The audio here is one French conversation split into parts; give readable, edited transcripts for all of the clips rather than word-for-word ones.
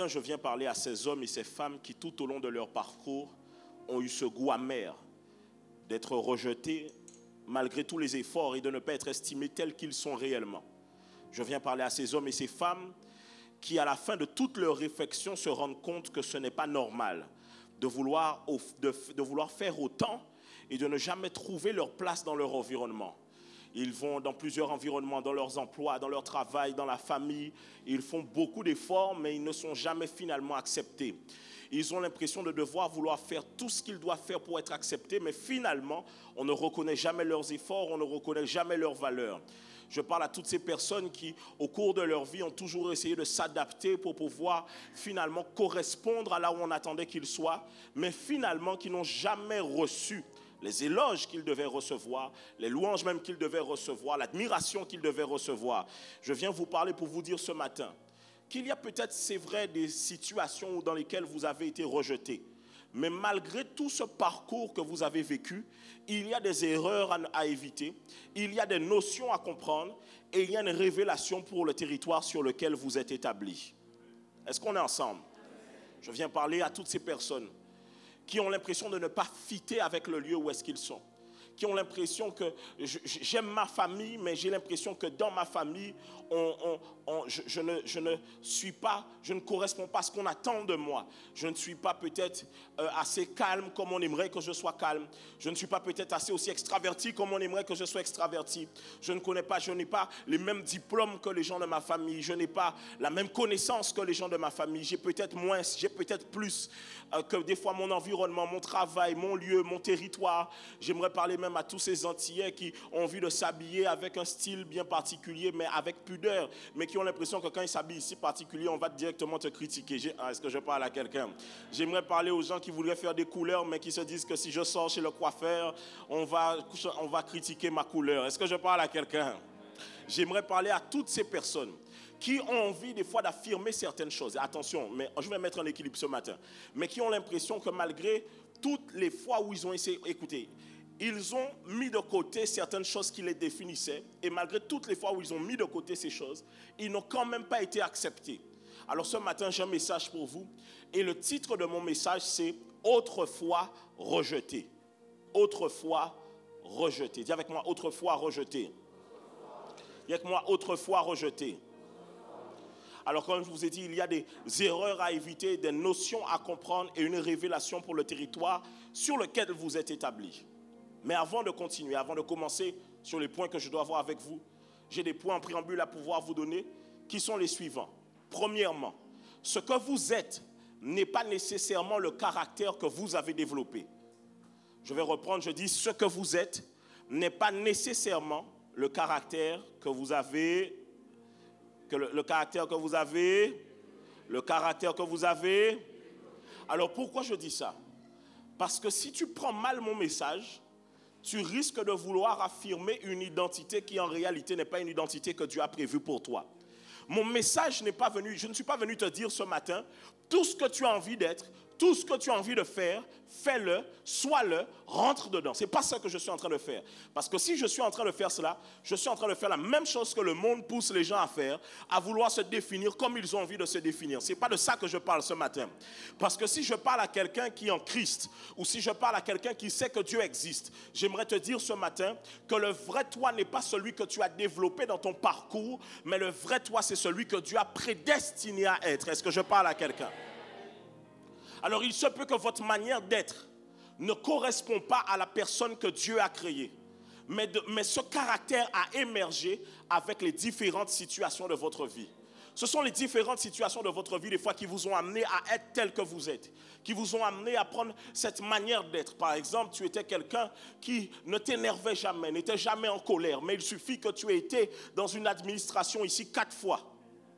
matin, je viens parler à ces hommes et ces femmes qui, tout au long de leur parcours, ont eu ce goût amer d'être rejetés malgré tous les efforts et de ne pas être estimés tels qu'ils sont réellement. Je viens parler à ces hommes et ces femmes qui, à la fin de toutes leurs réflexions, se rendent compte que ce n'est pas normal de vouloir faire autant et de ne jamais trouver leur place dans leur environnement. Ils vont dans plusieurs environnements, dans leurs emplois, dans leur travail, dans la famille. Ils font beaucoup d'efforts, mais ils ne sont jamais finalement acceptés. Ils ont l'impression de devoir vouloir faire tout ce qu'ils doivent faire pour être acceptés, mais finalement, on ne reconnaît jamais leurs efforts, on ne reconnaît jamais leurs valeurs. Je parle à toutes ces personnes qui, au cours de leur vie, ont toujours essayé de s'adapter pour pouvoir finalement correspondre à là où on attendait qu'ils soient, mais finalement qui n'ont jamais reçu les éloges qu'ils devaient recevoir, les louanges même qu'ils devaient recevoir, l'admiration qu'ils devaient recevoir. Je viens vous parler pour vous dire ce matin qu'il y a peut-être, c'est vrai, des situations dans lesquelles vous avez été rejetés. Mais malgré tout ce parcours que vous avez vécu, il y a des erreurs à éviter, il y a des notions à comprendre et il y a une révélation pour le territoire sur lequel vous êtes établis. Est-ce qu'on est ensemble? Je viens parler à toutes ces personnes qui ont l'impression de ne pas fitter avec le lieu où est-ce qu'ils sont, qui ont l'impression que j'aime ma famille, mais j'ai l'impression que dans ma famille, je ne corresponds pas à ce qu'on attend de moi. Je ne suis pas peut-être assez calme comme on aimerait que je sois calme. Je ne suis pas peut-être assez aussi extraverti comme on aimerait que je sois extraverti. Je n'ai pas les mêmes diplômes que les gens de ma famille. Je n'ai pas la même connaissance que les gens de ma famille. J'ai peut-être moins, j'ai peut-être plus que des fois mon environnement, mon travail, mon lieu, mon territoire. J'aimerais parler même à tous ces Antillais qui ont envie de s'habiller avec un style bien particulier, mais avec pudeur, mais qui ont l'impression que quand ils s'habillent ici particulier, on va directement te critiquer. Est-ce que je parle à quelqu'un? J'aimerais parler aux gens qui voudraient faire des couleurs, mais qui se disent que si je sors chez le coiffeur, on va critiquer ma couleur. Est-ce que je parle à quelqu'un? J'aimerais parler à toutes ces personnes qui ont envie des fois d'affirmer certaines choses. Attention, mais je vais mettre en équilibre ce matin. Mais qui ont l'impression que malgré toutes les fois où ils ont essayé, écoutez, ils ont mis de côté certaines choses qui les définissaient. Et malgré toutes les fois où ils ont mis de côté ces choses, ils n'ont quand même pas été acceptés. Alors ce matin, j'ai un message pour vous. Et le titre de mon message, c'est « Autrefois rejeté ». Autrefois rejeté. Dis avec moi, autrefois rejeté. Dis avec moi, autrefois rejeté. Alors comme je vous ai dit, il y a des erreurs à éviter, des notions à comprendre et une révélation pour le territoire sur lequel vous êtes établis. Mais avant de continuer, avant de commencer sur les points que je dois voir avec vous, j'ai des points en préambule à pouvoir vous donner qui sont les suivants. Premièrement, ce que vous êtes n'est pas nécessairement le caractère que vous avez développé. Je vais reprendre, je dis ce que vous êtes n'est pas nécessairement le caractère que vous avez, le caractère que vous avez. Alors pourquoi je dis ça? Parce que si tu prends mal mon message, tu risques de vouloir affirmer une identité qui en réalité n'est pas une identité que Dieu a prévue pour toi. Mon message n'est pas venu, je ne suis pas venu te dire ce matin, tout ce que tu as envie d'être, tout ce que tu as envie de faire, fais-le, sois-le, rentre dedans. Ce n'est pas ça que je suis en train de faire. Parce que si je suis en train de faire cela, je suis en train de faire la même chose que le monde pousse les gens à faire, à vouloir se définir comme ils ont envie de se définir. Ce n'est pas de ça que je parle ce matin. Parce que si je parle à quelqu'un qui est en Christ, ou si je parle à quelqu'un qui sait que Dieu existe, j'aimerais te dire ce matin que le vrai toi n'est pas celui que tu as développé dans ton parcours, mais le vrai toi, c'est celui que Dieu a prédestiné à être. Est-ce que je parle à quelqu'un? Alors il se peut que votre manière d'être ne correspond pas à la personne que Dieu a créée. Mais ce caractère a émergé avec les différentes situations de votre vie. Ce sont les différentes situations de votre vie, des fois, qui vous ont amené à être tel que vous êtes, qui vous ont amené à prendre cette manière d'être. Par exemple, tu étais quelqu'un qui ne t'énervait jamais, n'était jamais en colère, mais il suffit que tu aies été dans une administration ici 4 fois.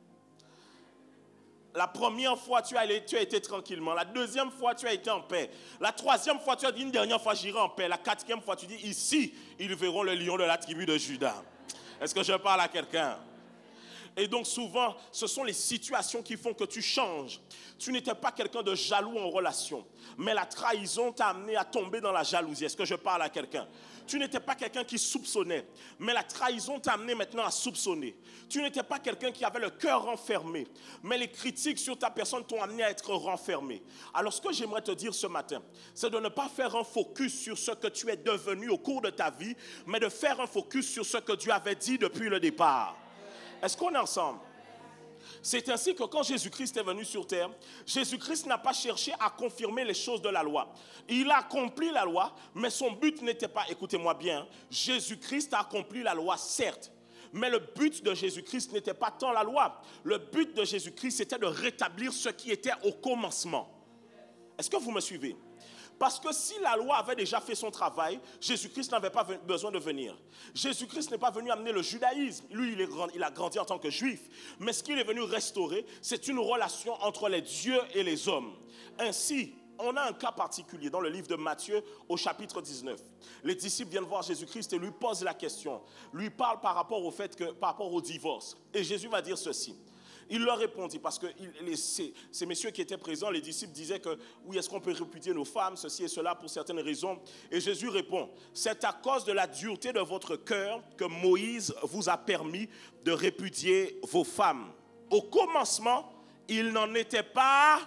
La première fois, tu as été tranquillement. La deuxième fois, tu as été en paix. La troisième fois, tu as dit une dernière fois, j'irai en paix. La quatrième fois, tu dis ici, ils verront le lion de la tribu de Juda. Est-ce que je parle à quelqu'un? Et donc souvent, ce sont les situations qui font que tu changes. Tu n'étais pas quelqu'un de jaloux en relation, mais la trahison t'a amené à tomber dans la jalousie. Est-ce que je parle à quelqu'un? Tu n'étais pas quelqu'un qui soupçonnait, mais la trahison t'a amené maintenant à soupçonner. Tu n'étais pas quelqu'un qui avait le cœur renfermé, mais les critiques sur ta personne t'ont amené à être renfermé. Alors ce que j'aimerais te dire ce matin, c'est de ne pas faire un focus sur ce que tu es devenu au cours de ta vie, mais de faire un focus sur ce que Dieu avait dit depuis le départ. Est-ce qu'on est ensemble? C'est ainsi que quand Jésus-Christ est venu sur terre, Jésus-Christ n'a pas cherché à confirmer les choses de la loi. Il a accompli la loi, mais son but n'était pas, écoutez-moi bien, Jésus-Christ a accompli la loi, certes. Mais le but de Jésus-Christ n'était pas tant la loi. Le but de Jésus-Christ, c'était de rétablir ce qui était au commencement. Est-ce que vous me suivez? Parce que si la loi avait déjà fait son travail, Jésus-Christ n'avait pas besoin de venir. Jésus-Christ n'est pas venu amener le judaïsme. Lui, il a grandi en tant que juif. Mais ce qu'il est venu restaurer, c'est une relation entre les dieux et les hommes. Ainsi, on a un cas particulier dans le livre de Matthieu au chapitre 19. Les disciples viennent voir Jésus-Christ et lui posent la question. Lui parlent par rapport au fait que, par rapport au divorce. Et Jésus va dire ceci. Il leur répondit, parce que ces messieurs qui étaient présents, les disciples disaient que oui, est-ce qu'on peut répudier nos femmes, ceci et cela pour certaines raisons. Et Jésus répond, c'est à cause de la dureté de votre cœur que Moïse vous a permis de répudier vos femmes. Au commencement, il n'en était pas.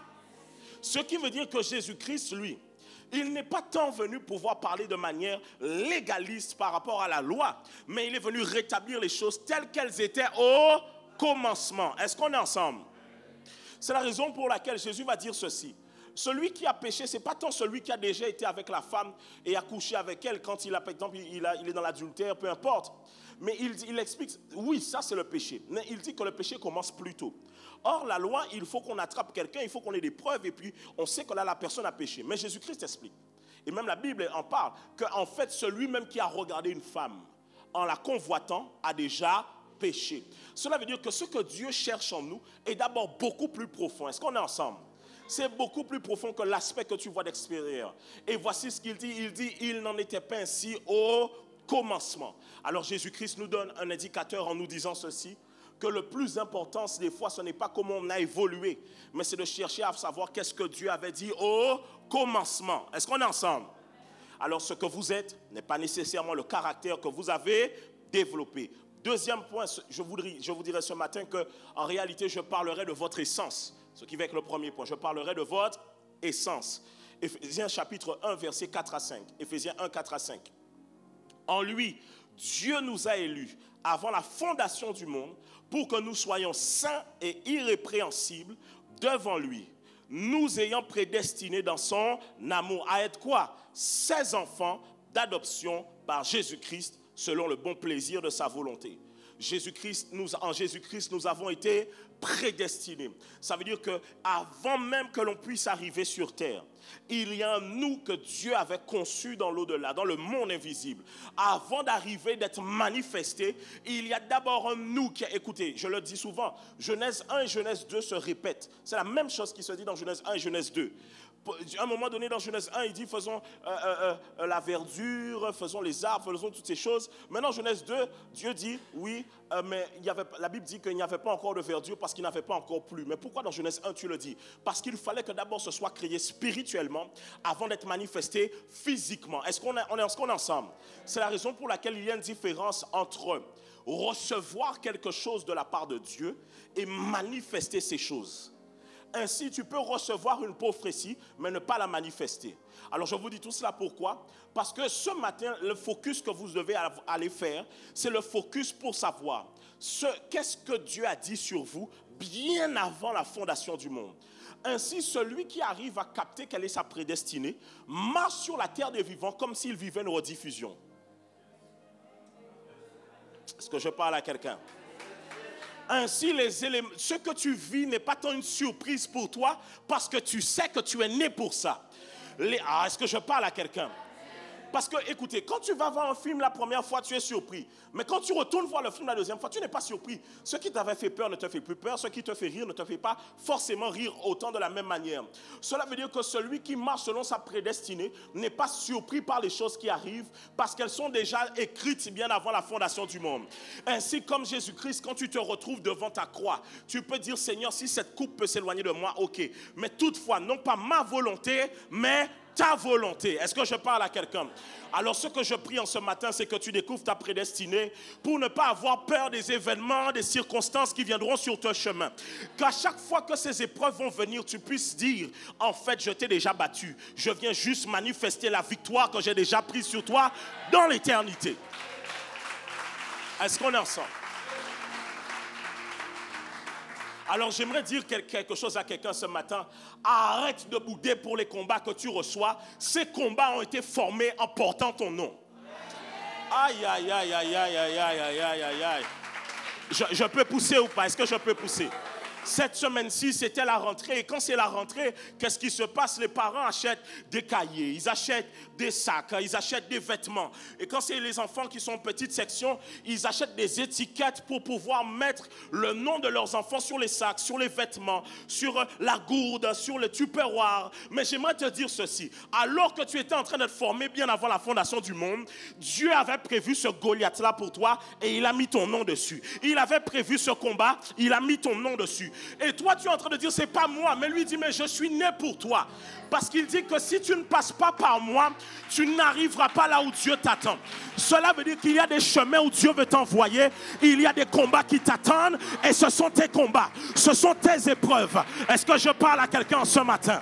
Ce qui veut dire que Jésus-Christ, lui, il n'est pas tant venu pouvoir parler de manière légaliste par rapport à la loi, mais il est venu rétablir les choses telles qu'elles étaient au commencement. Est-ce qu'on est ensemble? C'est la raison pour laquelle Jésus va dire ceci. Celui qui a péché, ce n'est pas tant celui qui a déjà été avec la femme et a couché avec elle quand il a, par exemple, il est dans l'adultère, peu importe. Mais il explique, oui, ça c'est le péché. Mais il dit que le péché commence plus tôt. Or, la loi, il faut qu'on attrape quelqu'un, il faut qu'on ait des preuves et puis on sait que là, la personne a péché. Mais Jésus-Christ explique, et même la Bible en parle, qu'en fait, celui même qui a regardé une femme en la convoitant a déjà péché. Cela veut dire que ce que Dieu cherche en nous est d'abord beaucoup plus profond. Est-ce qu'on est ensemble? C'est beaucoup plus profond que l'aspect que tu vois d'extérieur. Et voici ce qu'il dit. Il dit, il n'en était pas ainsi au commencement. Alors Jésus-Christ nous donne un indicateur en nous disant ceci, que le plus important, des fois, ce n'est pas comment on a évolué, mais c'est de chercher à savoir qu'est-ce que Dieu avait dit au commencement. Est-ce qu'on est ensemble? Alors ce que vous êtes n'est pas nécessairement le caractère que vous avez développé. Deuxième point, je vous dirai ce matin qu'en réalité, je parlerai de votre essence. Ce qui va être le premier point. Je parlerai de votre essence. Éphésiens chapitre 1, versets 4 à 5. Éphésiens 1, 4 à 5. En lui, Dieu nous a élus avant la fondation du monde pour que nous soyons saints et irrépréhensibles devant lui, nous ayant prédestinés dans son amour à être quoi? Ses enfants d'adoption par Jésus-Christ, selon le bon plaisir de sa volonté. En Jésus-Christ, nous avons été prédestinés. Ça veut dire qu'avant même que l'on puisse arriver sur terre, il y a un nous que Dieu avait conçu dans l'au-delà, dans le monde invisible. Avant d'arriver, d'être manifesté, il y a d'abord un nous qui a, écoutez, je le dis souvent, Genèse 1 et Genèse 2 se répètent. C'est la même chose qui se dit dans Genèse 1 et Genèse 2. À un moment donné, dans Genèse 1, il dit faisons la verdure, faisons les arbres, faisons toutes ces choses. Maintenant, Genèse 2, Dieu dit oui, mais la Bible dit qu'il n'y avait pas encore de verdure parce qu'il n'avait pas encore plu. Mais pourquoi dans Genèse 1 tu le dis? Parce qu'il fallait que d'abord ce soit créé spirituellement avant d'être manifesté physiquement. Est-ce qu'on est ensemble? C'est la raison pour laquelle il y a une différence entre recevoir quelque chose de la part de Dieu et manifester ces choses. Ainsi, tu peux recevoir une prophétie, mais ne pas la manifester. Alors, je vous dis tout cela pourquoi? Parce que ce matin, le focus que vous devez aller faire, c'est le focus pour savoir qu'est-ce que Dieu a dit sur vous bien avant la fondation du monde. Ainsi, celui qui arrive à capter quelle est sa prédestinée marche sur la terre des vivants comme s'il vivait une rediffusion. Est-ce que je parle à quelqu'un? Ainsi, ce que tu vis n'est pas tant une surprise pour toi parce que tu sais que tu es né pour ça. Est-ce que je parle à quelqu'un? Parce que, écoutez, quand tu vas voir un film la première fois, tu es surpris. Mais quand tu retournes voir le film la deuxième fois, tu n'es pas surpris. Ce qui t'avait fait peur ne te fait plus peur. Ce qui te fait rire ne te fait pas forcément rire autant de la même manière. Cela veut dire que celui qui marche selon sa prédestinée n'est pas surpris par les choses qui arrivent parce qu'elles sont déjà écrites bien avant la fondation du monde. Ainsi comme Jésus-Christ, quand tu te retrouves devant ta croix, tu peux dire, Seigneur, si cette coupe peut s'éloigner de moi, ok. Mais toutefois, non pas ma volonté, mais ta volonté. Est-ce que je parle à quelqu'un? Alors ce que je prie en ce matin, c'est que tu découvres ta prédestinée pour ne pas avoir peur des événements, des circonstances qui viendront sur ton chemin. Qu'à chaque fois que ces épreuves vont venir, tu puisses dire, en fait, je t'ai déjà battu. Je viens juste manifester la victoire que j'ai déjà prise sur toi dans l'éternité. Est-ce qu'on est ensemble? Alors j'aimerais dire quelque chose à quelqu'un ce matin. Arrête de bouder pour les combats que tu reçois. Ces combats ont été formés en portant ton nom. Aïe, aïe, aïe, aïe, aïe, aïe, aïe, aïe, aïe, aïe. Je peux pousser ou pas? Est-ce que je peux pousser? Cette semaine-ci, c'était la rentrée. Et quand c'est la rentrée, qu'est-ce qui se passe? Les parents achètent des cahiers, ils achètent des sacs, ils achètent des vêtements. Et quand c'est les enfants qui sont en petite section, ils achètent des étiquettes pour pouvoir mettre le nom de leurs enfants sur les sacs, sur les vêtements, sur la gourde, sur le tupperware. Mais j'aimerais te dire ceci. Alors que tu étais en train d'être formé bien avant la fondation du monde, Dieu avait prévu ce Goliath-là pour toi et il a mis ton nom dessus. Il avait prévu ce combat, il a mis ton nom dessus. Et toi, tu es en train de dire, c'est pas moi. Mais lui dit, mais je suis né pour toi. Parce qu'il dit que si tu ne passes pas par moi, tu n'arriveras pas là où Dieu t'attend. Cela veut dire qu'il y a des chemins où Dieu veut t'envoyer. Il y a des combats qui t'attendent. Et ce sont tes combats. Ce sont tes épreuves. Est-ce que je parle à quelqu'un ce matin?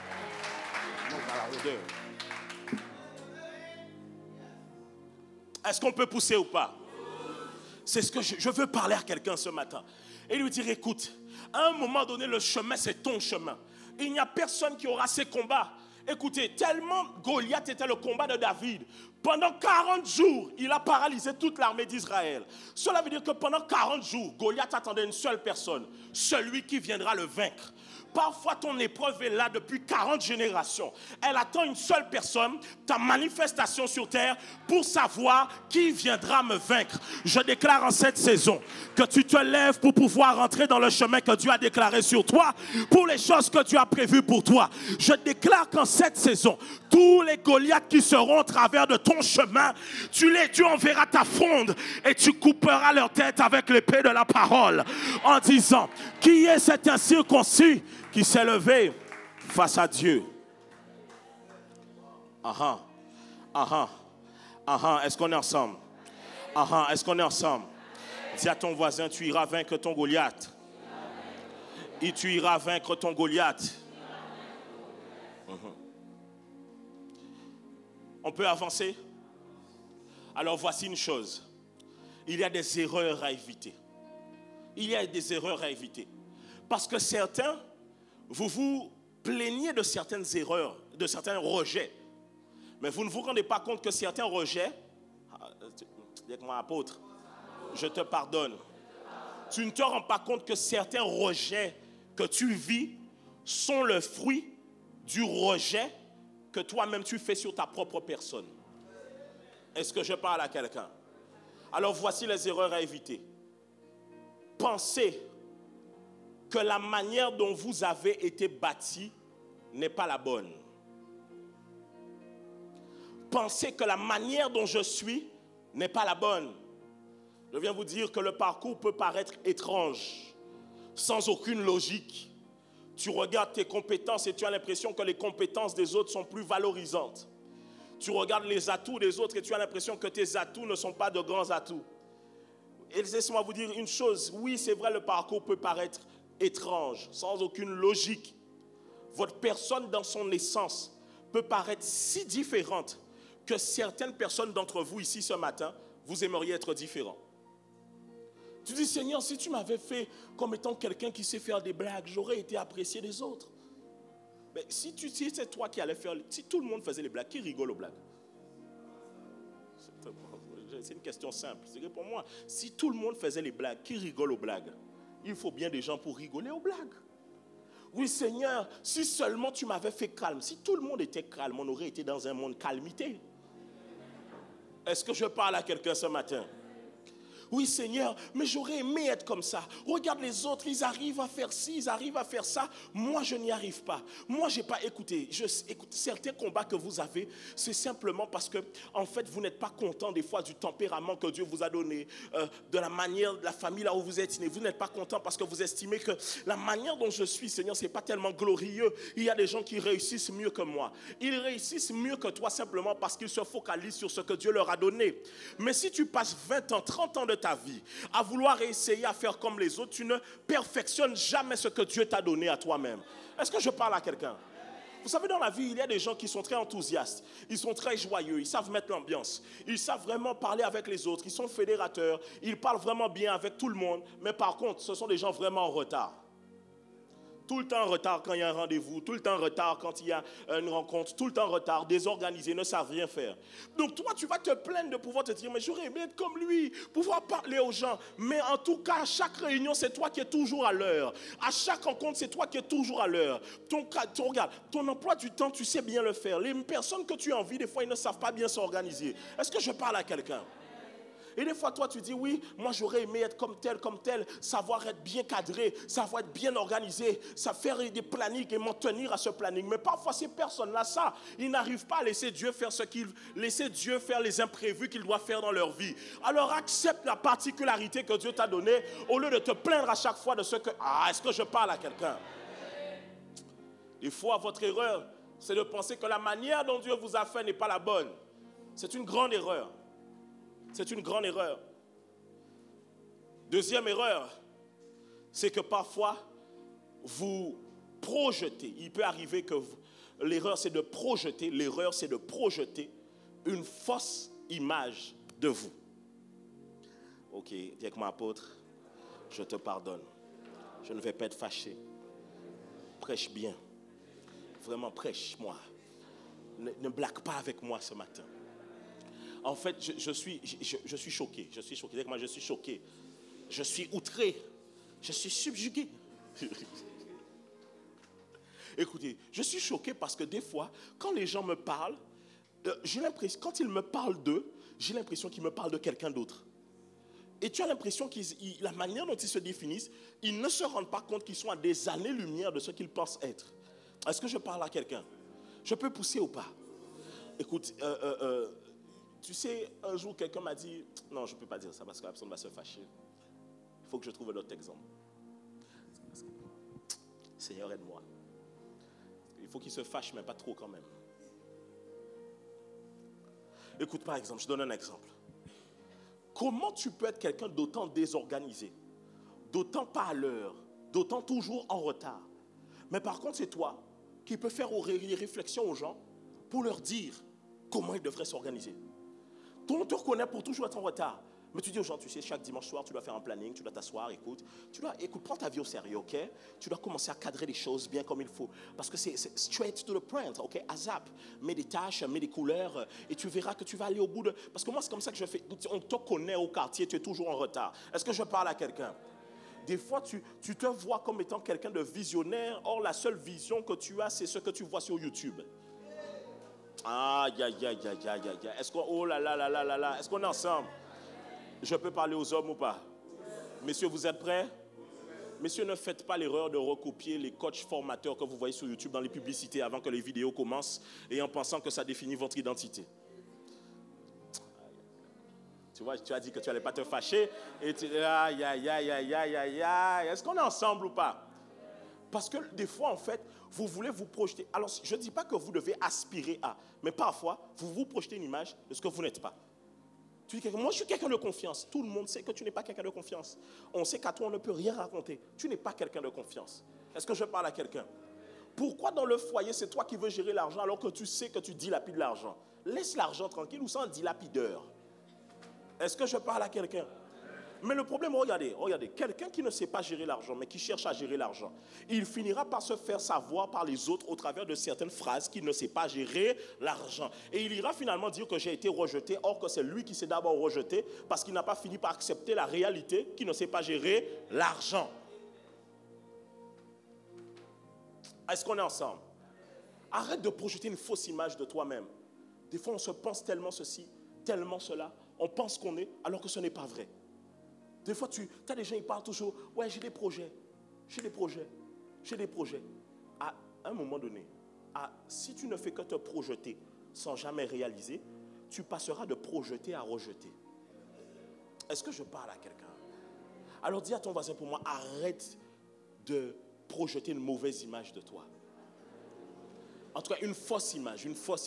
Est-ce qu'on peut pousser ou pas? C'est ce que je veux parler à quelqu'un ce matin. Et lui dire, écoute, à un moment donné, le chemin, c'est ton chemin. Il n'y a personne qui aura ces combats. Écoutez, tellement Goliath était le combat de David. Pendant 40 jours, il a paralysé toute l'armée d'Israël. Cela veut dire que pendant 40 jours, Goliath attendait une seule personne, celui qui viendra le vaincre. Parfois, ton épreuve est là depuis 40 générations. Elle attend une seule personne, ta manifestation sur terre, pour savoir qui viendra me vaincre. Je déclare en cette saison que tu te lèves pour pouvoir rentrer dans le chemin que Dieu a déclaré sur toi, pour les choses que Dieu a prévues pour toi. Je déclare qu'en cette saison, tous les Goliaths qui seront au travers de ton chemin, tu enverras ta fronde et tu couperas leur tête avec l'épée de la parole en disant, qui est cet incirconcis qui s'est levé face à Dieu? Est-ce qu'on est ensemble? Est-ce qu'on est ensemble? Dis à ton voisin, tu iras vaincre ton Goliath. Et tu iras vaincre ton Goliath. On peut avancer? Alors voici une chose. Il y a des erreurs à éviter. Il y a des erreurs à éviter. Parce que certains, vous vous plaignez de certaines erreurs, de certains rejets. Mais vous ne vous rendez pas compte que certains rejets, dis avec moi apôtre, je te pardonne. Tu ne te rends pas compte que certains rejets que tu vis sont le fruit du rejet que toi-même tu fais sur ta propre personne. Est-ce que je parle à quelqu'un? Alors voici les erreurs à éviter. Pensez que la manière dont vous avez été bâti n'est pas la bonne. Pensez que la manière dont je suis n'est pas la bonne. Je viens vous dire que le parcours peut paraître étrange, sans aucune logique. Tu regardes tes compétences et tu as l'impression que les compétences des autres sont plus valorisantes. Tu regardes les atouts des autres et tu as l'impression que tes atouts ne sont pas de grands atouts. Et laissez-moi vous dire une chose. Oui, c'est vrai, le parcours peut paraître étrange, sans aucune logique. Votre personne dans son essence peut paraître si différente que certaines personnes d'entre vous ici ce matin, vous aimeriez être différents. Tu dis, Seigneur, si tu m'avais fait comme étant quelqu'un qui sait faire des blagues, j'aurais été apprécié des autres. Mais si c'est toi qui allais faire, si tout le monde faisait les blagues, qui rigole aux blagues? C'est une question simple. C'est que pour moi, si tout le monde faisait les blagues, qui rigole aux blagues? Il faut bien des gens pour rigoler aux blagues. Oui, Seigneur, si seulement tu m'avais fait calme, si tout le monde était calme, on aurait été dans un monde calamité. Est-ce que je parle à quelqu'un ce matin? Oui Seigneur, mais j'aurais aimé être comme ça. Regarde les autres, ils arrivent à faire ci, ils arrivent à faire ça. Moi, je n'y arrive pas. Moi, je n'ai pas écouté. Écoute, certains combats que vous avez, c'est simplement parce que, en fait, vous n'êtes pas content des fois du tempérament que Dieu vous a donné, de la manière, de la famille là où vous êtes né. Vous n'êtes pas content parce que vous estimez que la manière dont je suis, Seigneur, ce n'est pas tellement glorieux. Il y a des gens qui réussissent mieux que moi. Ils réussissent mieux que toi simplement parce qu'ils se focalisent sur ce que Dieu leur a donné. Mais si tu passes 20 ans, 30 ans de ta vie à vouloir essayer à faire comme les autres, tu ne perfectionnes jamais ce que Dieu t'a donné à toi-même. Est-ce que je parle à quelqu'un? Vous savez, dans la vie, il y a des gens qui sont très enthousiastes, ils sont très joyeux, ils savent mettre l'ambiance, ils savent vraiment parler avec les autres, ils sont fédérateurs, ils parlent vraiment bien avec tout le monde, mais par contre, ce sont des gens vraiment en retard. Tout le temps en retard quand il y a un rendez-vous, tout le temps en retard quand il y a une rencontre, tout le temps en retard, désorganisés, ne savent rien faire. Donc toi, tu vas te plaindre de pouvoir te dire, mais j'aurais aimé être comme lui, pouvoir parler aux gens. Mais en tout cas, à chaque réunion, c'est toi qui es toujours à l'heure. À chaque rencontre, c'est toi qui es toujours à l'heure. Regarde, ton emploi du temps, tu sais bien le faire. Les personnes que tu envies, des fois, ils ne savent pas bien s'organiser. Est-ce que je parle à quelqu'un? Et des fois, toi, tu dis, oui, moi, j'aurais aimé être comme tel, savoir être bien cadré, savoir être bien organisé, faire des plannings et m'en tenir à ce planning. Mais parfois, ces personnes-là, ils n'arrivent pas à laisser Dieu faire laisser Dieu faire les imprévus qu'il doit faire dans leur vie. Alors, accepte la particularité que Dieu t'a donnée au lieu de te plaindre à chaque fois de ce que... Ah, est-ce que je parle à quelqu'un? Des fois, votre erreur, c'est de penser que la manière dont Dieu vous a fait n'est pas la bonne. C'est une grande erreur. C'est une grande erreur. Deuxième erreur, c'est que parfois, vous projetez. Il peut arriver que l'erreur, c'est de projeter une fausse image de vous. Ok, dis avec moi, apôtre, je te pardonne. Je ne vais pas être fâché. Prêche bien. Vraiment, prêche-moi. Ne blague pas avec moi ce matin. En fait, je suis choqué. Je suis choqué. Moi, je suis choqué. Je suis outré. Je suis subjugué. Écoutez, je suis choqué parce que des fois, quand les gens me parlent, j'ai l'impression, quand ils me parlent d'eux, j'ai l'impression qu'ils me parlent de quelqu'un d'autre. Et tu as l'impression que la manière dont ils se définissent, ils ne se rendent pas compte qu'ils sont à des années-lumière de ce qu'ils pensent être. Est-ce que je parle à quelqu'un? Je peux pousser ou pas? Écoute, tu sais, un jour, quelqu'un m'a dit, non, je ne peux pas dire ça parce que la personne va se fâcher. Il faut que je trouve un autre exemple. Seigneur, aide-moi. Il faut qu'il se fâche, mais pas trop quand même. Écoute, par exemple, je donne un exemple. Comment tu peux être quelqu'un d'autant désorganisé, d'autant pas à l'heure, d'autant toujours en retard? Mais par contre, c'est toi qui peux faire des réflexions aux gens pour leur dire comment ils devraient s'organiser. Tout le monde te reconnaît pour toujours être en retard. Mais tu dis aux gens, tu sais, chaque dimanche soir, tu dois faire un planning, tu dois t'asseoir, écoute, prends ta vie au sérieux, ok? Tu dois commencer à cadrer les choses bien comme il faut. Parce que c'est straight to the point, ok? ASAP, mets des tâches, mets des couleurs, et tu verras que tu vas aller au bout de... Parce que moi, c'est comme ça que je fais. On te connaît au quartier, tu es toujours en retard. Est-ce que je parle à quelqu'un? Des fois, tu te vois comme étant quelqu'un de visionnaire. Or, la seule vision que tu as, c'est ce que tu vois sur YouTube. Aïe, aïe, aïe, aïe, aïe, aïe. Est-ce qu'on... Oh là là là là là là. Est-ce qu'on est ensemble? Je peux parler aux hommes ou pas? Messieurs, vous êtes prêts? Messieurs, ne faites pas l'erreur de recopier les coachs formateurs que vous voyez sur YouTube dans les publicités avant que les vidéos commencent et en pensant que ça définit votre identité. Tu vois, tu as dit que tu n'allais pas te fâcher et tu dis aïe, aïe, aïe, aïe, aïe, aïe, aïe. Est-ce qu'on est ensemble ou pas? Parce que des fois, en fait, vous voulez vous projeter. Alors, je ne dis pas que vous devez aspirer à, mais parfois, vous vous projetez une image de ce que vous n'êtes pas. Tu dis, moi, je suis quelqu'un de confiance. Tout le monde sait que tu n'es pas quelqu'un de confiance. On sait qu'à toi, on ne peut rien raconter. Tu n'es pas quelqu'un de confiance. Est-ce que je parle à quelqu'un? Pourquoi dans le foyer, c'est toi qui veux gérer l'argent alors que tu sais que tu dilapides l'argent? Laisse l'argent tranquille ou sans dilapideur. Est-ce que je parle à quelqu'un? Mais le problème, regardez, quelqu'un qui ne sait pas gérer l'argent, mais qui cherche à gérer l'argent, il finira par se faire savoir par les autres au travers de certaines phrases qu'il ne sait pas gérer l'argent. Et il ira finalement dire que j'ai été rejeté, or que c'est lui qui s'est d'abord rejeté parce qu'il n'a pas fini par accepter la réalité qu'il ne sait pas gérer l'argent. Est-ce qu'on est ensemble? Arrête de projeter une fausse image de toi-même. Des fois, on se pense tellement ceci. tellement cela. On pense qu'on est, alors que ce n'est pas vrai. Des fois, tu as des gens, ils parlent toujours, ouais, j'ai des projets. À un moment donné, si tu ne fais que te projeter sans jamais réaliser, tu passeras de projeter à rejeter. Est-ce que je parle à quelqu'un? Alors dis à ton voisin, pour moi, arrête de projeter une mauvaise image de toi. En tout cas, une fausse image.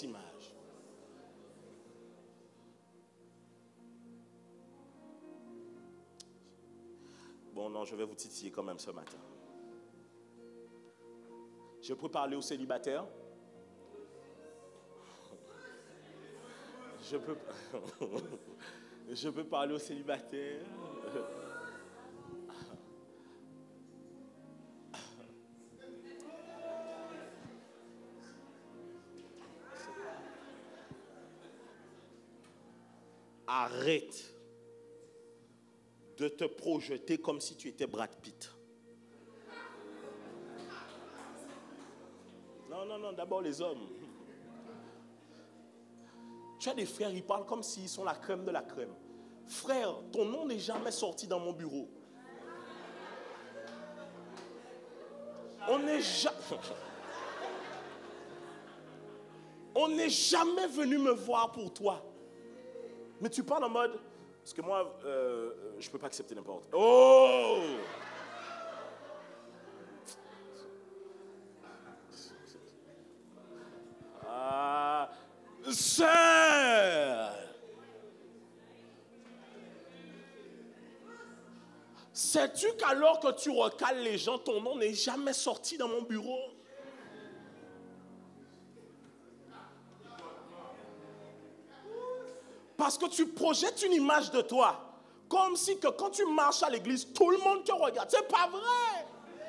Bon, non, je vais vous titiller quand même ce matin. Je peux parler aux célibataires. Je peux parler aux célibataires. Arrête de te projeter comme si tu étais Brad Pitt. Non, d'abord les hommes. Tu as des frères, ils parlent comme s'ils sont la crème de la crème. Frère, ton nom n'est jamais sorti dans mon bureau. On n'est jamais venu me voir pour toi. Mais tu parles en mode, parce que moi, je ne peux pas accepter n'importe. Oh! Sœur! Sais-tu qu'alors que tu recales les gens, ton nom n'est jamais sorti dans mon bureau? Parce que tu projettes une image de toi. Comme si que quand tu marches à l'église, tout le monde te regarde. C'est pas vrai.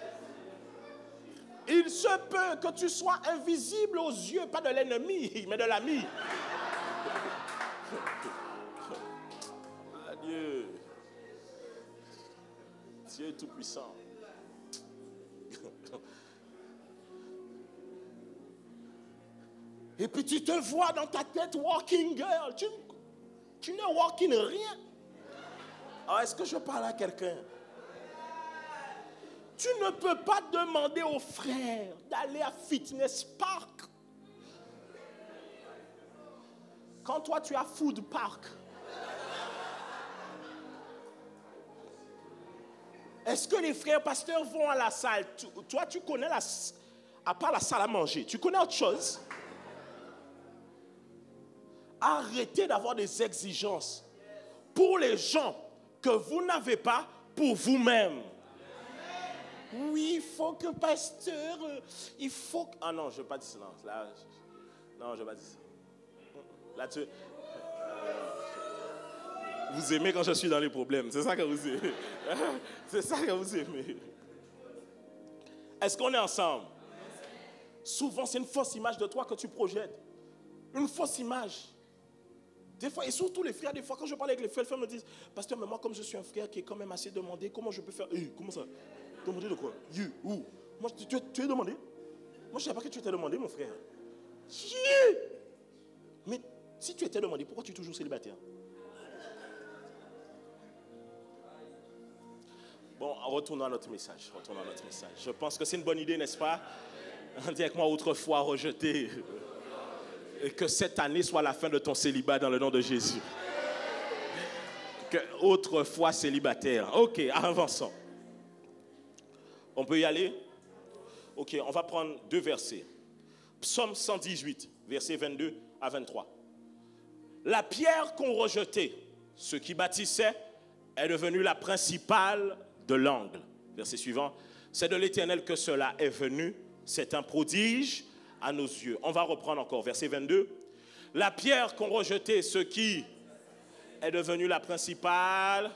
Il se peut que tu sois invisible aux yeux, pas de l'ennemi, mais de l'ami. Adieu. Dieu est tout puissant. Et puis tu te vois dans ta tête walking girl. Tu n'es walking rien. Alors est-ce que je parle à quelqu'un? Tu ne peux pas demander aux frères d'aller à Fitness Park quand toi tu as Food Park. Est-ce que les frères pasteurs vont à la salle? Toi tu connais à part la salle à manger, tu connais autre chose? Arrêtez d'avoir des exigences pour les gens que vous n'avez pas pour vous-même. Oui, il faut que pasteur, il faut que... Ah non, je ne vais pas dire ça. Non, je ne vais pas dire ça. Là-dessus, vous aimez quand je suis dans les problèmes. C'est ça que vous aimez. C'est ça que vous aimez. Est-ce qu'on est ensemble? Souvent, c'est une fausse image de toi que tu projettes. Une fausse image. Des fois, et surtout les frères, des fois, quand je parle avec les frères me disent, pasteur, mais moi, comme je suis un frère qui est quand même assez demandé, comment je peux faire? Comment ça? Demander de quoi? Où? Moi, tu es demandé? Moi, je ne savais pas que tu étais demandé, mon frère. Mais si tu étais demandé, pourquoi tu es toujours célibataire? Bon, retournons à notre message. Je pense que c'est une bonne idée, n'est-ce pas? Dis avec moi, autrefois rejeté. Et que cette année soit la fin de ton célibat dans le nom de Jésus. Que autrefois célibataire. Ok, avançons. On peut y aller? Ok, on va prendre 2 versets. Psaume 118, versets 22 à 23. La pierre qu'on rejetait, ceux qui bâtissaient, est devenue la principale de l'angle. Verset suivant. C'est de l'Éternel que cela est venu. C'est un prodige à nos yeux. On va reprendre encore. Verset 22. La pierre qu'on rejetait, ce qui est devenue la principale,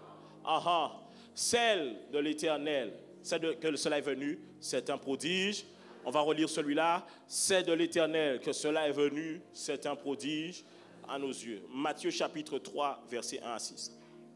celle de l'Éternel, c'est que cela est venu, c'est un prodige. On va relire celui-là. C'est de l'Éternel que cela est venu, c'est un prodige à nos yeux. Matthieu chapitre 3, versets 1 à 6.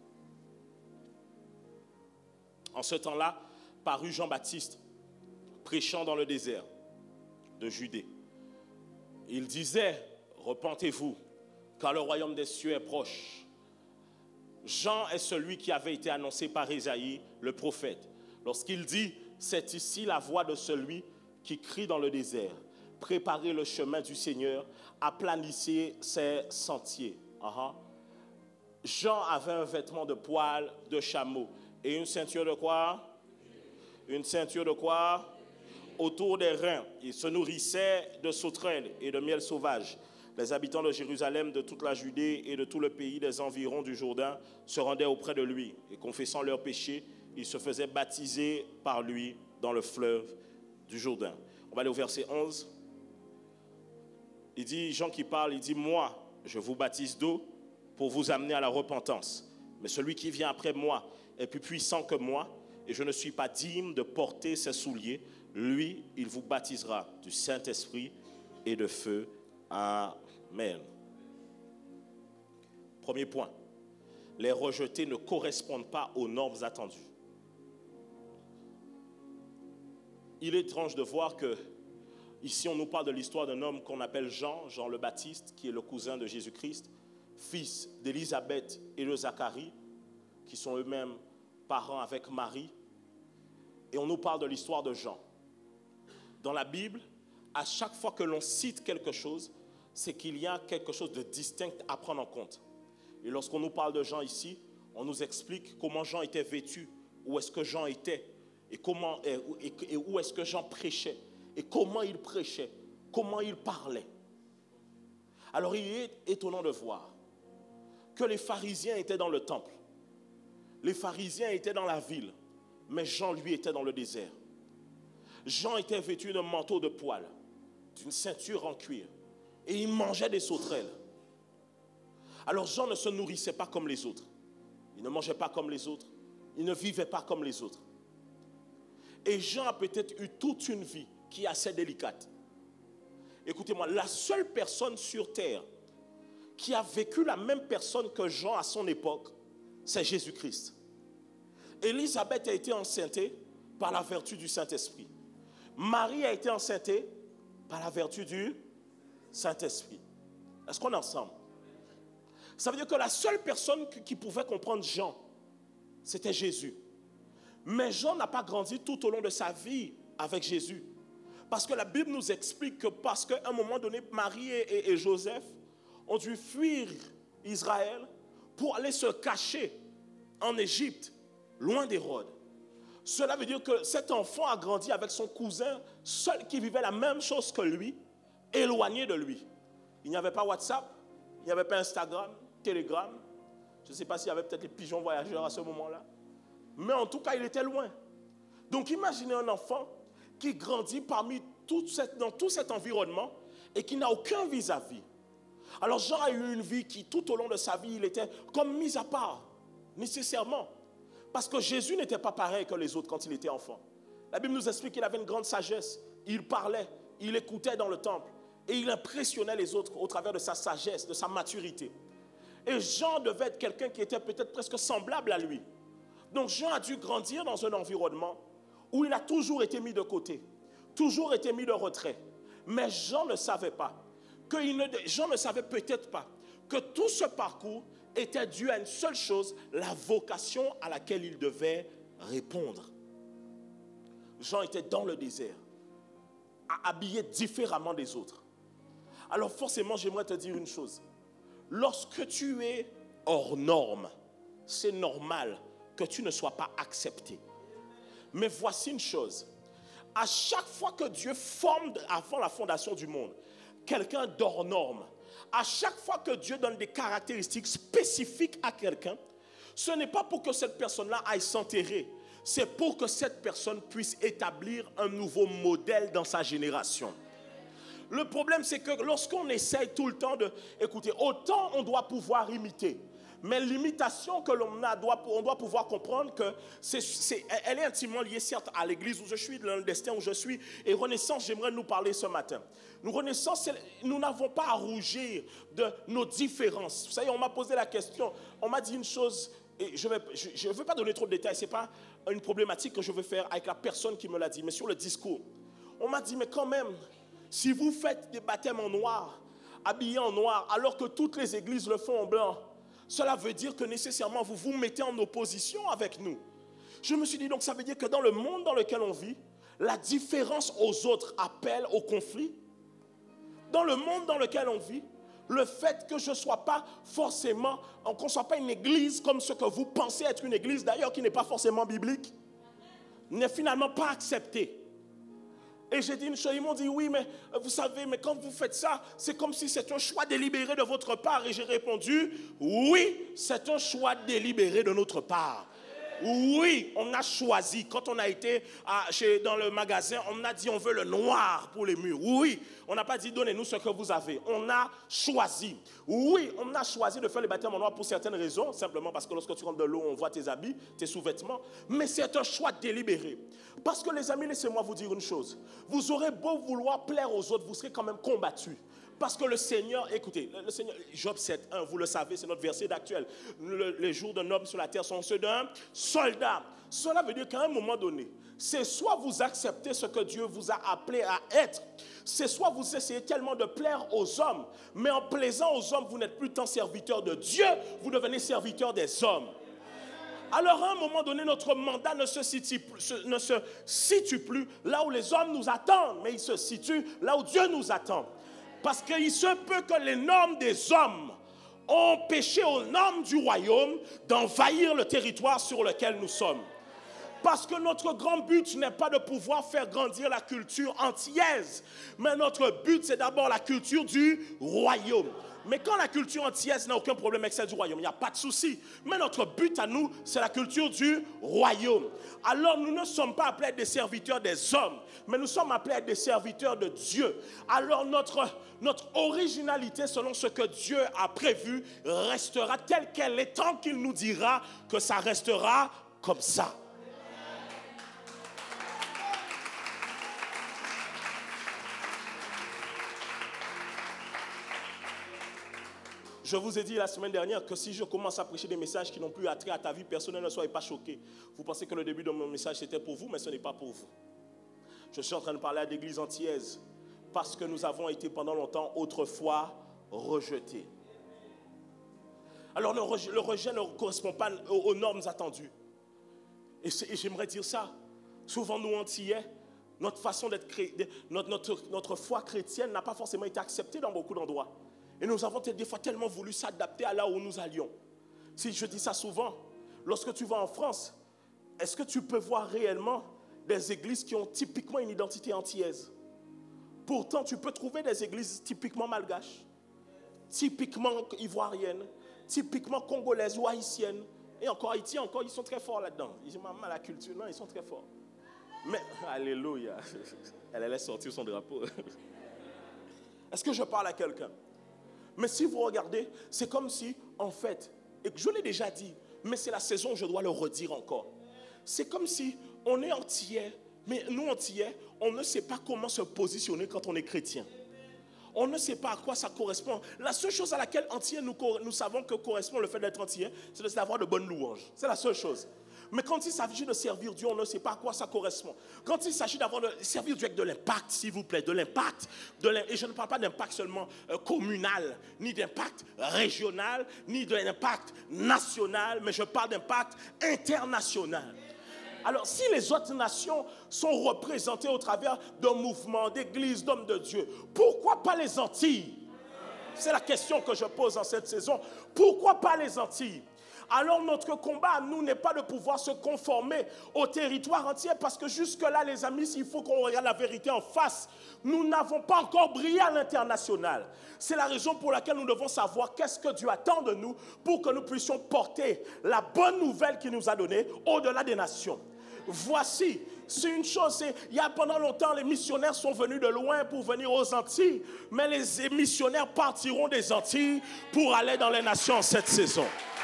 En ce temps-là, parut Jean-Baptiste, prêchant dans le désert de Judée. Il disait, repentez-vous, car le royaume des cieux est proche. Jean est celui qui avait été annoncé par Ésaïe, le prophète, lorsqu'il dit, c'est ici la voix de celui qui crie dans le désert. Préparez le chemin du Seigneur, aplanissez ses sentiers. Jean avait un vêtement de poil de chameau et une ceinture de quoi? Une ceinture de quoi? Autour des reins. Il se nourrissait de sauterelles et de miel sauvage. Les habitants de Jérusalem, de toute la Judée et de tout le pays des environs du Jourdain se rendaient auprès de lui et confessant leurs péchés, ils se faisaient baptiser par lui dans le fleuve du Jourdain. On va aller au verset 11. Il dit, Jean qui parle, il dit, moi, je vous baptise d'eau pour vous amener à la repentance. Mais celui qui vient après moi est plus puissant que moi et je ne suis pas digne de porter ses souliers. Lui, il vous baptisera du Saint-Esprit et de feu. Amen. Premier point. Les rejetés ne correspondent pas aux normes attendues. Il est étrange de voir que ici on nous parle de l'histoire d'un homme qu'on appelle Jean, Jean le Baptiste, qui est le cousin de Jésus-Christ, fils d'Élisabeth et de Zacharie, qui sont eux-mêmes parents avec Marie. Et on nous parle de l'histoire de Jean. Dans la Bible, à chaque fois que l'on cite quelque chose, c'est qu'il y a quelque chose de distinct à prendre en compte. Et lorsqu'on nous parle de Jean ici, on nous explique comment Jean était vêtu, où est-ce que Jean était, et où est-ce que Jean prêchait, et comment il prêchait, comment il parlait. Alors il est étonnant de voir que les pharisiens étaient dans le temple, les pharisiens étaient dans la ville, mais Jean, lui, était dans le désert. Jean était vêtu d'un manteau de poil, d'une ceinture en cuir, et il mangeait des sauterelles. Alors Jean ne se nourrissait pas comme les autres. Il ne mangeait pas comme les autres. Il ne vivait pas comme les autres. Et Jean a peut-être eu toute une vie qui est assez délicate. Écoutez-moi, la seule personne sur terre qui a vécu la même personne que Jean à son époque, c'est Jésus-Christ. Élisabeth a été enceintée par la vertu du Saint-Esprit. Marie a été enceintée par la vertu du Saint-Esprit. Est-ce qu'on est ensemble? Ça veut dire que la seule personne qui pouvait comprendre Jean, c'était Jésus. Mais Jean n'a pas grandi tout au long de sa vie avec Jésus. Parce que la Bible nous explique que parce qu'à un moment donné, Marie et Joseph ont dû fuir Israël pour aller se cacher en Égypte, loin d'Hérode. Cela veut dire que cet enfant a grandi avec son cousin, seul qui vivait la même chose que lui, éloigné de lui. Il n'y avait pas WhatsApp, il n'y avait pas Instagram, Telegram. Je ne sais pas s'il y avait peut-être les pigeons voyageurs à ce moment-là. Mais en tout cas, il était loin. Donc imaginez un enfant qui grandit dans tout cet environnement et qui n'a aucun vis-à-vis. Alors Jean a eu une vie qui, tout au long de sa vie, il était comme mis à part, nécessairement. Parce que Jésus n'était pas pareil que les autres quand il était enfant. La Bible nous explique qu'il avait une grande sagesse. Il parlait, il écoutait dans le temple. Et il impressionnait les autres au travers de sa sagesse, de sa maturité. Et Jean devait être quelqu'un qui était peut-être presque semblable à lui. Donc Jean a dû grandir dans un environnement où il a toujours été mis de côté, toujours été mis de retrait. Mais Jean ne savait pas, Jean ne savait peut-être pas que tout ce parcours était dû à une seule chose, la vocation à laquelle il devait répondre. Jean était dans le désert, habillé différemment des autres. Alors forcément, j'aimerais te dire une chose. Lorsque tu es hors norme, c'est normal que tu ne sois pas accepté. Mais voici une chose. À chaque fois que Dieu forme avant la fondation du monde, quelqu'un d'hors norme, à chaque fois que Dieu donne des caractéristiques spécifiques à quelqu'un, ce n'est pas pour que cette personne-là aille s'enterrer. C'est pour que cette personne puisse établir un nouveau modèle dans sa génération. Le problème, c'est que lorsqu'on essaye tout le temps de... Écoutez, autant on doit pouvoir imiter. Mais l'imitation que l'on a, on doit pouvoir comprendre que elle est intimement liée certes à l'église où je suis, dans le destin où je suis. Et Renaissance, j'aimerais nous parler ce matin. Renaissance, nous n'avons pas à rougir de nos différences. Vous savez, on m'a posé la question, on m'a dit une chose, et je ne veux pas donner trop de détails, ce n'est pas une problématique que je veux faire avec la personne qui me l'a dit, mais sur le discours. On m'a dit, mais quand même, si vous faites des baptêmes en noir, habillé en noir, alors que toutes les églises le font en blanc, cela veut dire que nécessairement vous vous mettez en opposition avec nous. Je me suis dit, donc ça veut dire que dans le monde dans lequel on vit, la différence aux autres appelle au conflit. Dans le monde dans lequel on vit, le fait que je ne sois pas forcément, qu'on ne soit pas une église comme ce que vous pensez être une église, d'ailleurs qui n'est pas forcément biblique, n'est finalement pas accepté. Et j'ai dit une chose, ils m'ont dit, oui, mais vous savez, mais quand vous faites ça, c'est comme si c'est un choix délibéré de votre part. Et j'ai répondu, oui, c'est un choix délibéré de notre part. Oui, on a choisi. Quand on a été dans le magasin, on a dit on veut le noir pour les murs. Oui, on n'a pas dit donnez-nous ce que vous avez. On a choisi. Oui, on a choisi de faire les baptêmes en noir pour certaines raisons. Simplement parce que lorsque tu rentres de l'eau, on voit tes habits, tes sous-vêtements. Mais c'est un choix délibéré. Parce que les amis, laissez-moi vous dire une chose. Vous aurez beau vouloir plaire aux autres, vous serez quand même combattus. Parce que le Seigneur, écoutez, le Seigneur, Job 7.1, vous le savez, c'est notre verset d'actuel. Les jours d'un homme sur la terre sont ceux d'un soldat. Cela veut dire qu'à un moment donné, c'est soit vous acceptez ce que Dieu vous a appelé à être, c'est soit vous essayez tellement de plaire aux hommes, mais en plaisant aux hommes, vous n'êtes plus tant serviteur de Dieu, vous devenez serviteur des hommes. Alors à un moment donné, notre mandat ne se situe plus là où les hommes nous attendent, mais il se situe là où Dieu nous attend. Parce qu'il se peut que les normes des hommes ont empêché aux normes du royaume d'envahir le territoire sur lequel nous sommes. Parce que notre grand but n'est pas de pouvoir faire grandir la culture antillaise, mais notre but c'est d'abord la culture du royaume. Mais quand la culture antillaise n'a aucun problème avec celle du royaume, il n'y a pas de souci. Mais notre but à nous, c'est la culture du royaume. Alors nous ne sommes pas appelés à être des serviteurs des hommes, mais nous sommes appelés à être des serviteurs de Dieu. Alors notre originalité, selon ce que Dieu a prévu, restera telle qu'elle est tant qu'il nous dira que ça restera comme ça. Je vous ai dit la semaine dernière que si je commence à prêcher des messages qui n'ont plus attrait à ta vie personnelle, ne soyez pas choqués. Vous pensez que le début de mon message c'était pour vous, mais ce n'est pas pour vous. Je suis en train de parler à l'église antillaise parce que nous avons été pendant longtemps autrefois rejetés. Alors le rejet ne correspond pas aux normes attendues. Et j'aimerais dire ça. Souvent nous Antillais, notre façon d'être notre foi chrétienne n'a pas forcément été acceptée dans beaucoup d'endroits. Et nous avons des fois tellement voulu s'adapter à là où nous allions. Si je dis ça souvent, lorsque tu vas en France, est-ce que tu peux voir réellement des églises qui ont typiquement une identité antillaise? Pourtant, tu peux trouver des églises typiquement malgaches, typiquement ivoiriennes, typiquement congolaises ou haïtiennes. Et encore Haïti, ils sont très forts là-dedans. Ils ont mal à la culture, non, ils sont très forts. Mais, alléluia, elle allait sortir son drapeau. Est-ce que je parle à quelqu'un? Mais si vous regardez, c'est comme si, en fait, et je l'ai déjà dit, mais c'est la saison, je dois le redire encore. C'est comme si on est antillais, mais nous antillais, on ne sait pas comment se positionner quand on est chrétien. On ne sait pas à quoi ça correspond. La seule chose à laquelle antillais nous savons que correspond le fait d'être antillais, c'est d'avoir de bonnes louanges. C'est la seule chose. Mais quand il s'agit de servir Dieu, on ne sait pas à quoi ça correspond. Quand il s'agit de servir Dieu avec de l'impact, s'il vous plaît, de l'impact. Et je ne parle pas d'impact seulement communal, ni d'impact régional, ni d'impact national, mais je parle d'impact international. Alors, si les autres nations sont représentées au travers d'un mouvement, d'églises, d'hommes de Dieu, pourquoi pas les Antilles? C'est la question que je pose en cette saison. Pourquoi pas les Antilles? Alors notre combat à nous n'est pas de pouvoir se conformer au territoire entier, parce que jusque-là, les amis, il faut qu'on regarde la vérité en face. Nous n'avons pas encore brillé à l'international. C'est la raison pour laquelle nous devons savoir qu'est-ce que Dieu attend de nous pour que nous puissions porter la bonne nouvelle qu'il nous a donnée au-delà des nations. Voici, c'est une chose, il y a pendant longtemps, les missionnaires sont venus de loin pour venir aux Antilles, mais les missionnaires partiront des Antilles pour aller dans les nations en cette saison.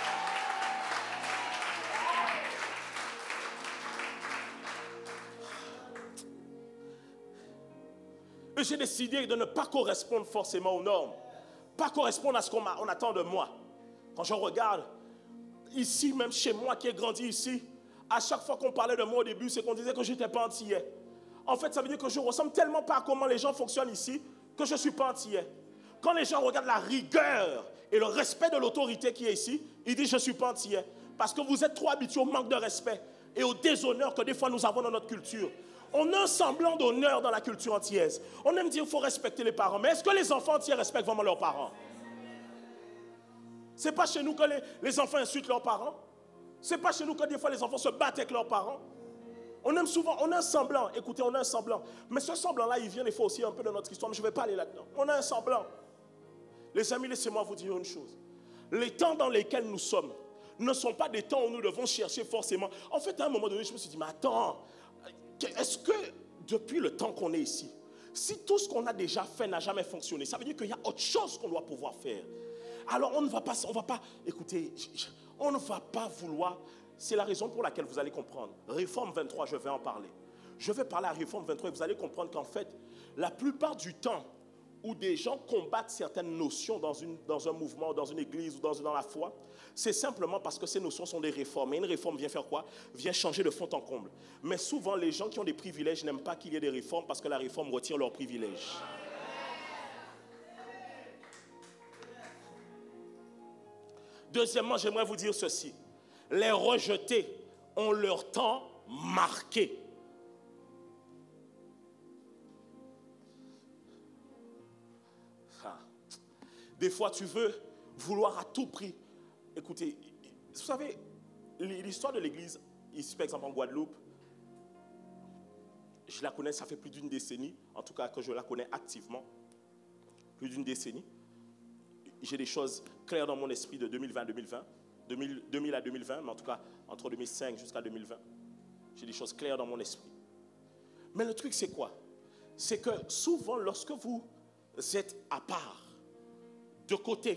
J'ai décidé de ne pas correspondre forcément aux normes, pas correspondre à ce qu'on attend de moi. Quand je regarde ici, même chez moi qui ai grandi ici, à chaque fois qu'on parlait de moi au début, c'est qu'on disait que je n'étais pas antillais. En fait, ça veut dire que je ne ressemble tellement pas à comment les gens fonctionnent ici que je ne suis pas antillais. quand les gens regardent la rigueur et le respect de l'autorité qui est ici, ils disent je ne suis pas antillais. Parce que vous êtes trop habitués au manque de respect et au déshonneur que des fois nous avons dans notre culture. On a un semblant d'honneur dans la culture antillaise. On aime dire qu'il faut respecter les parents. Mais est-ce que les enfants antillais respectent vraiment leurs parents? Ce n'est pas chez nous que les enfants insultent leurs parents. Ce n'est pas chez nous que des fois les enfants se battent avec leurs parents. On aime souvent, on a un semblant. Écoutez, on a un semblant. Mais ce semblant-là, il vient des fois aussi un peu de notre histoire. Mais je ne vais pas aller là-dedans. On a un semblant. Les amis, laissez-moi vous dire une chose. Les temps dans lesquels nous sommes ne sont pas des temps où nous devons chercher forcément. En fait, à un moment donné, je me suis dit, mais attends, est-ce que depuis le temps qu'on est ici, si tout ce qu'on a déjà fait n'a jamais fonctionné, ça veut dire qu'il y a autre chose qu'on doit pouvoir faire. Alors on ne va pas, écoutez, on ne va pas vouloir, c'est la raison pour laquelle vous allez comprendre. Réforme 23, je vais en parler. Je vais parler à Réforme 23 et vous allez comprendre qu'en fait, la plupart du temps où des gens combattent certaines notions dans un mouvement, dans une église ou dans la foi, c'est simplement parce que ces notions sont des réformes. Et une réforme vient faire quoi? Vient changer de fond en comble. Mais souvent, les gens qui ont des privilèges n'aiment pas qu'il y ait des réformes parce que la réforme retire leurs privilèges. Deuxièmement, j'aimerais vous dire ceci. Les rejetés ont leur temps marqué. Des fois, tu veux vouloir à tout prix. Écoutez, vous savez, l'histoire de l'église, ici par exemple en Guadeloupe, je la connais, ça fait plus d'une décennie, en tout cas que je la connais activement, plus d'une décennie. J'ai des choses claires dans mon esprit de 2020 à 2020, mais en tout cas entre 2005 jusqu'à 2020. J'ai des choses claires dans mon esprit. Mais le truc c'est quoi? C'est que souvent lorsque vous êtes à part, de côté,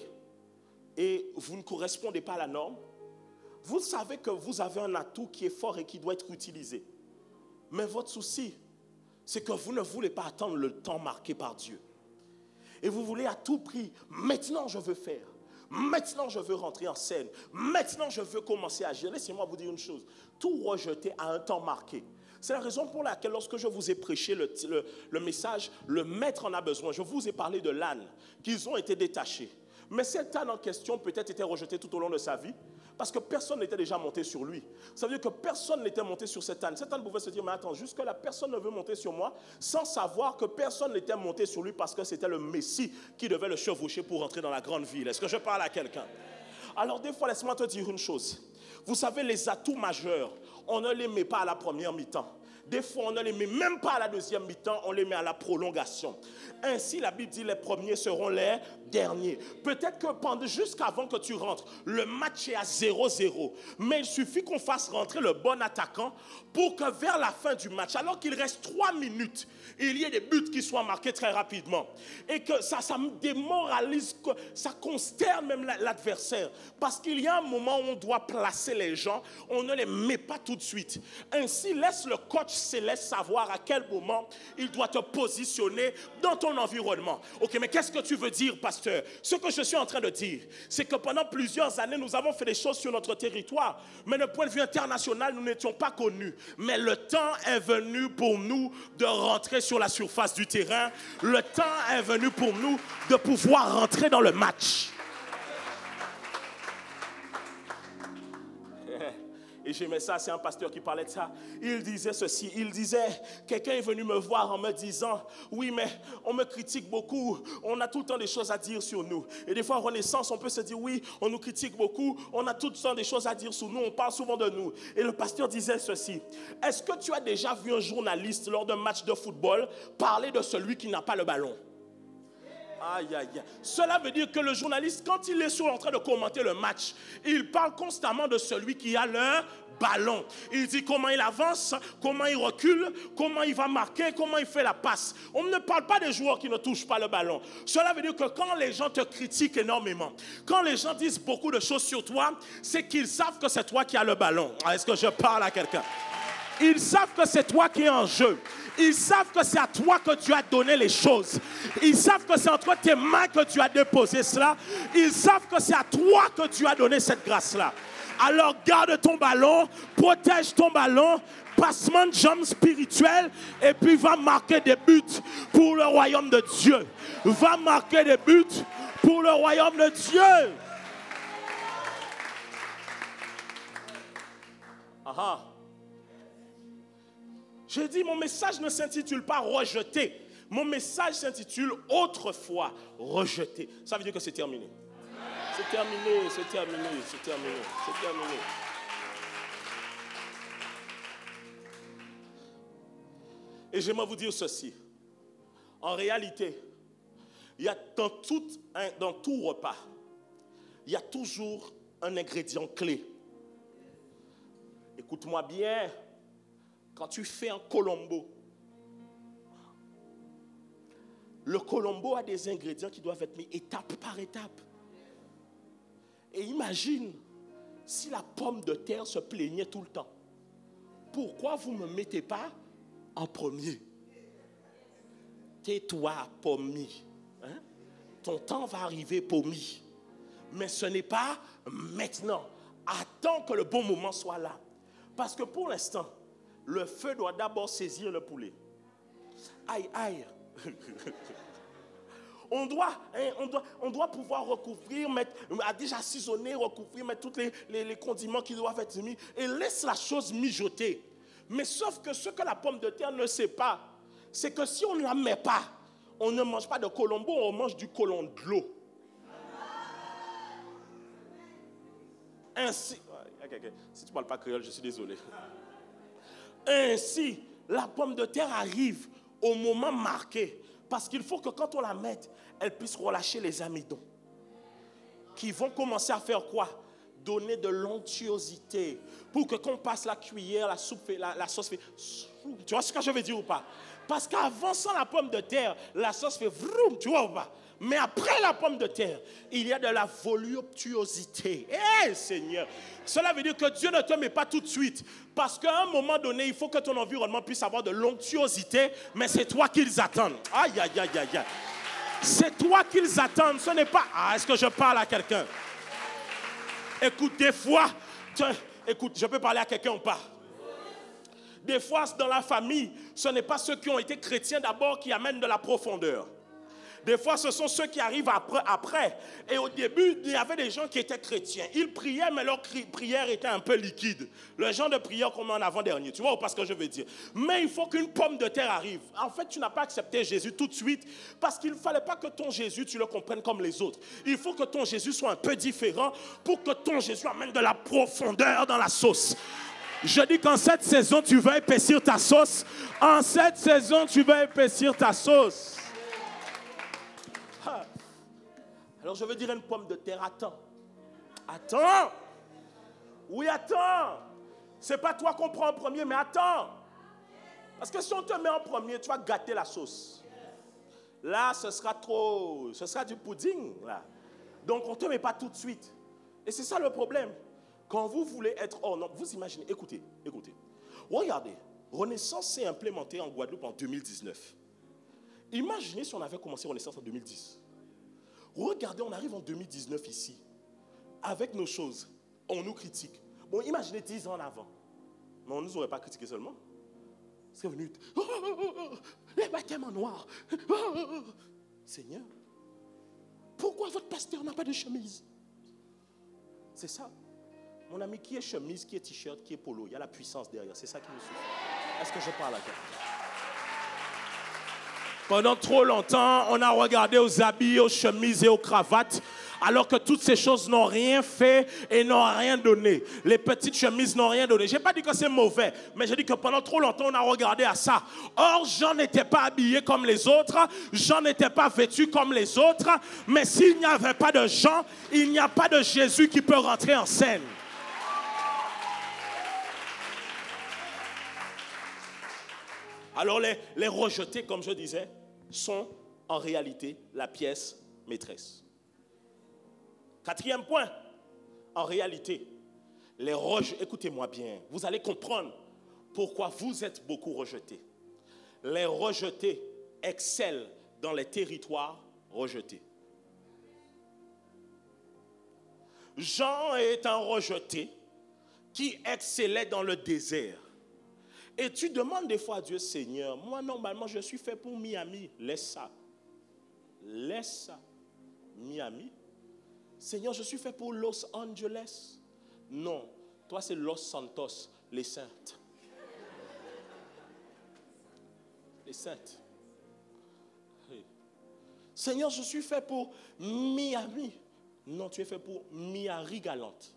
et vous ne correspondez pas à la norme, vous savez que vous avez un atout qui est fort et qui doit être utilisé. Mais votre souci, c'est que vous ne voulez pas attendre le temps marqué par Dieu. Et vous voulez à tout prix, maintenant je veux faire, maintenant je veux rentrer en scène, maintenant je veux commencer à agir. Laissez-moi vous dire une chose, tout rejeter à un temps marqué. C'est la raison pour laquelle lorsque je vous ai prêché le message, le maître en a besoin, je vous ai parlé de l'âne, qu'ils ont été détachés. Mais cet âne en question peut-être était rejeté tout au long de sa vie, parce que personne n'était déjà monté sur lui. Ça veut dire que personne n'était monté sur cet âne. Cet âne pouvait se dire, mais attends, jusque-là, personne ne veut monter sur moi, sans savoir que personne n'était monté sur lui parce que c'était le Messie qui devait le chevaucher pour entrer dans la grande ville. Est-ce que je parle à quelqu'un? Alors des fois, laisse-moi te dire une chose. Vous savez, les atouts majeurs, on ne les met pas à la première mi-temps. Des fois, on ne les met même pas à la deuxième mi-temps, on les met à la prolongation. Ainsi, la Bible dit, les premiers seront les derniers. Peut-être que jusqu'avant que tu rentres, le match est à 0-0. Mais il suffit qu'on fasse rentrer le bon attaquant pour que vers la fin du match, alors qu'il reste 3 minutes, il y ait des buts qui soient marqués très rapidement. Et que ça me démoralise, ça consterne même l'adversaire. Parce qu'il y a un moment où on doit placer les gens, on ne les met pas tout de suite. Ainsi, laisse le coach céleste savoir à quel moment il doit te positionner dans ton environnement. Ok, mais qu'est-ce que tu veux dire, pasteur? Ce que je suis en train de dire, c'est que pendant plusieurs années, nous avons fait des choses sur notre territoire, mais d'un point de vue international, nous n'étions pas connus. Mais le temps est venu pour nous de rentrer sur la surface du terrain. Le temps est venu pour nous de pouvoir rentrer dans le match. Et j'aimais ça, c'est un pasteur qui parlait de ça. Il disait ceci, il disait, quelqu'un est venu me voir en me disant, oui mais on me critique beaucoup, on a tout le temps des choses à dire sur nous. Et des fois en Renaissance, on peut se dire, oui, on nous critique beaucoup, on a tout le temps des choses à dire sur nous, on parle souvent de nous. Et le pasteur disait ceci, est-ce que tu as déjà vu un journaliste lors d'un match de football parler de celui qui n'a pas le ballon? Aïe, aïe, aïe. Cela veut dire que le journaliste, quand il est en train de commenter le match, il parle constamment de celui qui a le ballon. Il dit comment il avance, comment il recule, comment il va marquer, comment il fait la passe. On ne parle pas des joueurs qui ne touchent pas le ballon. Cela veut dire que quand les gens te critiquent énormément, quand les gens disent beaucoup de choses sur toi, c'est qu'ils savent que c'est toi qui as le ballon. Est-ce que je parle à quelqu'un? Ils savent que c'est toi qui es en jeu. Ils savent que c'est à toi que tu as donné les choses. Ils savent que c'est entre tes mains que tu as déposé cela. Ils savent que c'est à toi que tu as donné cette grâce-là. Alors garde ton ballon, protège ton ballon, passement de jambes spirituel, et puis va marquer des buts pour le royaume de Dieu. Va marquer des buts pour le royaume de Dieu. Aha. J'ai dit, mon message ne s'intitule pas rejeté. Mon message s'intitule autrefois rejeté. Ça veut dire que c'est terminé. C'est terminé, c'est terminé, c'est terminé, c'est terminé. Et j'aimerais vous dire ceci. En réalité, il y a dans tout repas, il y a toujours un ingrédient clé. Écoute-moi bien, quand tu fais un colombo, le colombo a des ingrédients qui doivent être mis étape par étape. Et imagine si la pomme de terre se plaignait tout le temps. Pourquoi vous ne me mettez pas en premier? Tais-toi, pommi. Hein? Ton temps va arriver, pommi. Mais ce n'est pas maintenant. Attends que le bon moment soit là. Parce que pour l'instant, le feu doit d'abord saisir le poulet. Aïe, aïe. On doit pouvoir recouvrir, déjà assaisonner, recouvrir, mettre tous les condiments qui doivent être mis et laisse la chose mijoter. Mais sauf que ce que la pomme de terre ne sait pas, c'est que si on ne la met pas, on ne mange pas de colombo, on mange du colon de l'eau. Ainsi, si tu ne parles pas créole, je suis désolé. Ainsi, la pomme de terre arrive au moment marqué. Parce qu'il faut que quand on la mette, elle puisse relâcher les amidons. Qui vont commencer à faire quoi? Donner de l'onctuosité. Pour que quand on passe la cuillère, la soupe, la sauce fait... Tu vois ce que je veux dire ou pas? Parce qu'avant, sans la pomme de terre, la sauce fait vroom, tu vois ou pas? Mais après la pomme de terre, il y a de la voluptuosité. Eh Seigneur! Cela veut dire que Dieu ne te met pas tout de suite. Parce qu'à un moment donné, il faut que ton environnement puisse avoir de l'onctuosité. Mais c'est toi qu'ils attendent. Aïe, aïe, aïe, aïe, aïe. C'est toi qu'ils attendent. Ce n'est pas... Ah, est-ce que je parle à quelqu'un? Écoute, des fois... Écoute, je peux parler à quelqu'un ou pas? Des fois, dans la famille, ce n'est pas ceux qui ont été chrétiens d'abord qui amènent de la profondeur. Des fois, ce sont ceux qui arrivent après. Et au début, il y avait des gens qui étaient chrétiens. Ils priaient, mais leur prière était un peu liquide. Le genre de prière qu'on met en avant-dernier. Tu vois ou pas ce que je veux dire? Mais il faut qu'une pomme de terre arrive. En fait, tu n'as pas accepté Jésus tout de suite parce qu'il ne fallait pas que ton Jésus, tu le comprennes comme les autres. Il faut que ton Jésus soit un peu différent pour que ton Jésus amène de la profondeur dans la sauce. Je dis qu'en cette saison, tu vas épaissir ta sauce. En cette saison, tu vas épaissir ta sauce. Alors je veux dire à une pomme de terre, attends. Attends. Oui, attends. C'est pas toi qu'on prend en premier, mais attends. Parce que si on te met en premier, tu vas gâter la sauce. Là, ce sera du pudding. Là. Donc on ne te met pas tout de suite. Et c'est ça le problème. Quand vous voulez être hors norme, vous imaginez, écoutez. Regardez, Renaissance s'est implémentée en Guadeloupe en 2019. Imaginez si on avait commencé Renaissance en 2010. Regardez, on arrive en 2019 ici. Avec nos choses, on nous critique. Bon, imaginez 10 ans en avant. Mais on ne nous aurait pas critiqué seulement. C'est venu. Les baptêmes en noir. Seigneur, pourquoi votre pasteur n'a pas de chemise? C'est ça. Mon ami, qui est chemise, qui est t-shirt, qui est polo? Il y a la puissance derrière. C'est ça qui nous suffit. Est-ce que je parle à quelqu'un? Pendant trop longtemps, on a regardé aux habits, aux chemises et aux cravates, alors que toutes ces choses n'ont rien fait et n'ont rien donné. Les petites chemises n'ont rien donné. Je n'ai pas dit que c'est mauvais, mais j'ai dit que pendant trop longtemps, on a regardé à ça. Or, Jean n'était pas habillé comme les autres, Jean n'était pas vêtu comme les autres, mais s'il n'y avait pas de Jean, il n'y a pas de Jésus qui peut rentrer en scène. Alors les rejetés, comme je disais, sont en réalité la pièce maîtresse. Quatrième point, en réalité, les rejetés, écoutez-moi bien, vous allez comprendre pourquoi vous êtes beaucoup rejetés. Les rejetés excellent dans les territoires rejetés. Jean est un rejeté qui excellait dans le désert. Et tu demandes des fois à Dieu, Seigneur, moi normalement je suis fait pour Miami. Laisse ça. Laisse ça. Miami. Seigneur, je suis fait pour Los Angeles. Non, toi c'est Los Santos, les saintes. Les saintes. Oui. Seigneur, je suis fait pour Miami. Non, tu es fait pour Miari Galante.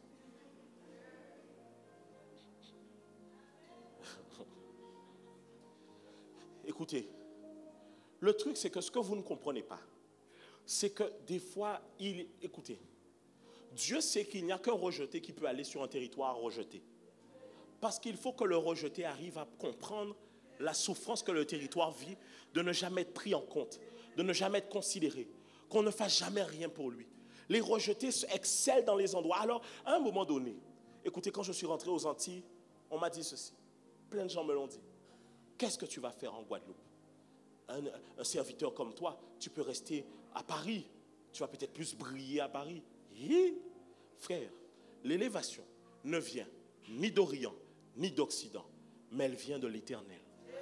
Écoutez, le truc c'est que ce que vous ne comprenez pas, c'est que des fois, écoutez, Dieu sait qu'il n'y a qu'un rejeté qui peut aller sur un territoire rejeté. Parce qu'il faut que le rejeté arrive à comprendre la souffrance que le territoire vit, de ne jamais être pris en compte, de ne jamais être considéré, qu'on ne fasse jamais rien pour lui. Les rejetés excellent dans les endroits. Alors, à un moment donné, écoutez, quand je suis rentré aux Antilles, on m'a dit ceci. Plein de gens me l'ont dit. Qu'est-ce que tu vas faire en Guadeloupe? Un serviteur comme toi, tu peux rester à Paris. Tu vas peut-être plus briller à Paris. Et, frère, l'élévation ne vient ni d'Orient, ni d'Occident, mais elle vient de l'Éternel.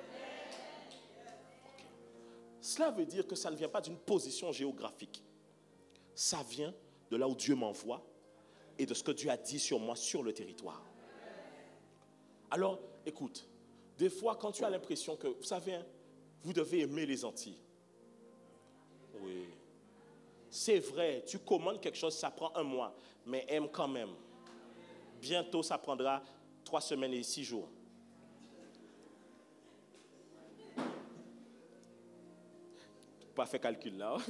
Okay. Cela veut dire que ça ne vient pas d'une position géographique. Ça vient de là où Dieu m'envoie et de ce que Dieu a dit sur moi sur le territoire. Alors, écoute, des fois quand tu as l'impression que, vous savez, vous devez aimer les Antilles. Oui. C'est vrai, tu commandes quelque chose, ça prend 1 mois, mais aime quand même. Bientôt, ça prendra 3 semaines et 6 jours. Pas fait calcul là.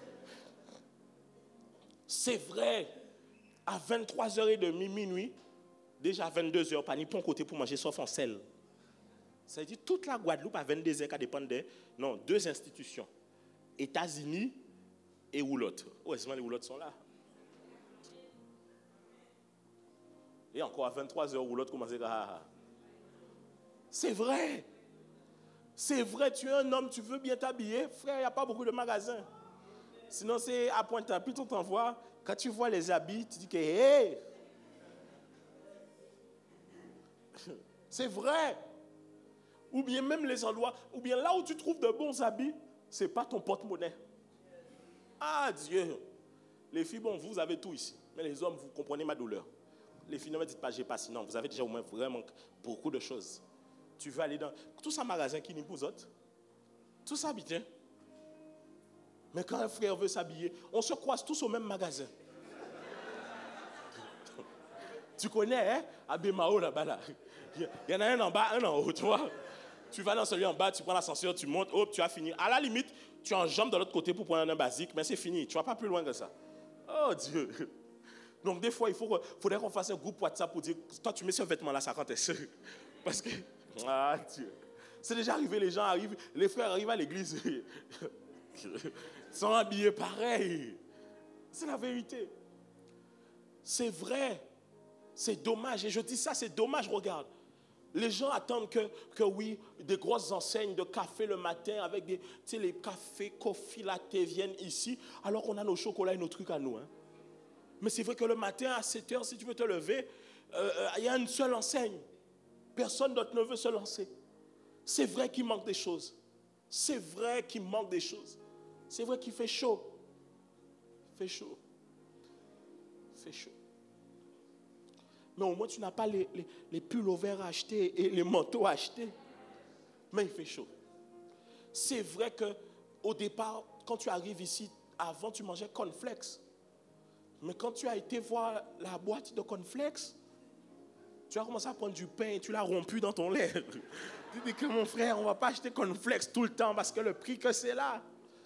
C'est vrai, à 23h30, minuit, déjà à 22h, pas ni pour côté pour manger sauf en sel. Ça veut dire toute la Guadeloupe à 22h, qui dépend de 2 institutions. États-Unis et Roulotte. Heureusement, les Roulottes sont là. Et encore à 23h, Roulotte commence à... C'est vrai. C'est vrai, tu es un homme, tu veux bien t'habiller. Frère, il n'y a pas beaucoup de magasins. Sinon, c'est à Pointe-à-Pitre, on t'envoie. Quand tu vois les habits, tu dis que, hé! C'est vrai. Ou bien même les endroits, ou bien là où tu trouves de bons habits, ce n'est pas ton porte-monnaie. Ah Dieu! Les filles, bon, vous avez tout ici. Mais les hommes, vous comprenez ma douleur. Les filles, ne me dites pas, j'ai pas, sinon, vous avez déjà au moins vraiment beaucoup de choses. Tu veux aller dans tout ça magasin qui n'est pas autres. Tout ça bien. Mais quand un frère veut s'habiller, on se croise tous au même magasin. Tu connais, hein? À Bémao, là-bas, là. Il y en a un en bas, un en haut, tu vois. Tu vas dans celui en bas, tu prends l'ascenseur, tu montes, hop, tu as fini. À la limite, tu enjambes de l'autre côté pour prendre un basique, mais c'est fini. Tu ne vas pas plus loin que ça. Oh Dieu. Donc des fois, il faudrait qu'on fasse un groupe WhatsApp pour dire, toi tu mets ce vêtement-là, ça quand est-ce? Parce que, ah Dieu. C'est déjà arrivé, les gens arrivent, les frères arrivent à l'église. Ils sont habillés pareil. C'est la vérité. C'est vrai. C'est dommage. Et je dis ça, c'est dommage, regarde. Les gens attendent que oui, des grosses enseignes de café le matin avec des, tu sais, les cafés coffee latte viennent ici, alors qu'on a nos chocolats et nos trucs à nous. Hein. Mais c'est vrai que le matin à 7h, si tu veux te lever, il y a une seule enseigne. Personne d'autre ne veut se lancer. C'est vrai qu'il manque des choses. C'est vrai qu'il manque des choses. C'est vrai qu'il fait chaud. Il fait chaud. Il fait chaud. Mais au moins, tu n'as pas les pullovers à acheter et les manteaux à acheter. Mais il fait chaud. C'est vrai qu'au départ, quand tu arrives ici, avant, tu mangeais cornflakes. Mais quand tu as été voir la boîte de cornflakes, tu as commencé à prendre du pain et tu l'as rompu dans ton lait. Tu dis que mon frère, on ne va pas acheter cornflakes tout le temps parce que le prix que c'est là.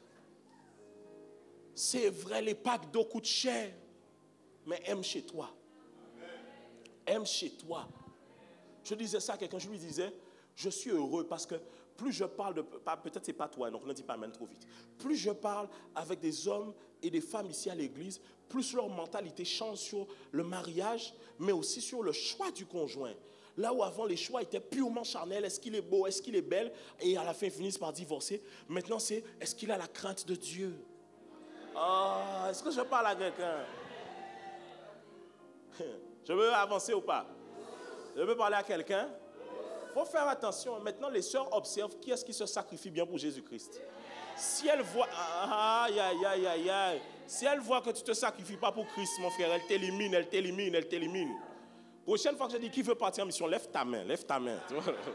C'est vrai, les packs d'eau coûtent cher. Mais aime chez toi. Aime chez toi. Je disais ça à quelqu'un, je lui disais, je suis heureux parce que plus je parle de, peut-être c'est pas toi, donc ne dis pas même trop vite. Plus je parle avec des hommes et des femmes ici à l'église, plus leur mentalité change sur le mariage, mais aussi sur le choix du conjoint. Là où avant les choix étaient purement charnels, est-ce qu'il est beau, est-ce qu'il est belle, et à la fin ils finissent par divorcer. Maintenant c'est, est-ce qu'il a la crainte de Dieu? Oh, est-ce que je parle à quelqu'un? Je veux avancer ou pas? Je peux parler à quelqu'un? Il faut faire attention. Maintenant, les sœurs observent qui est-ce qui se sacrifie bien pour Jésus-Christ. Si elles voient, si elles voient que tu ne te sacrifies pas pour Christ, mon frère, elle t'élimine, elle t'élimine, elle t'élimine. Prochaine fois que je dis qui veut partir en mission, lève ta main, lève ta main.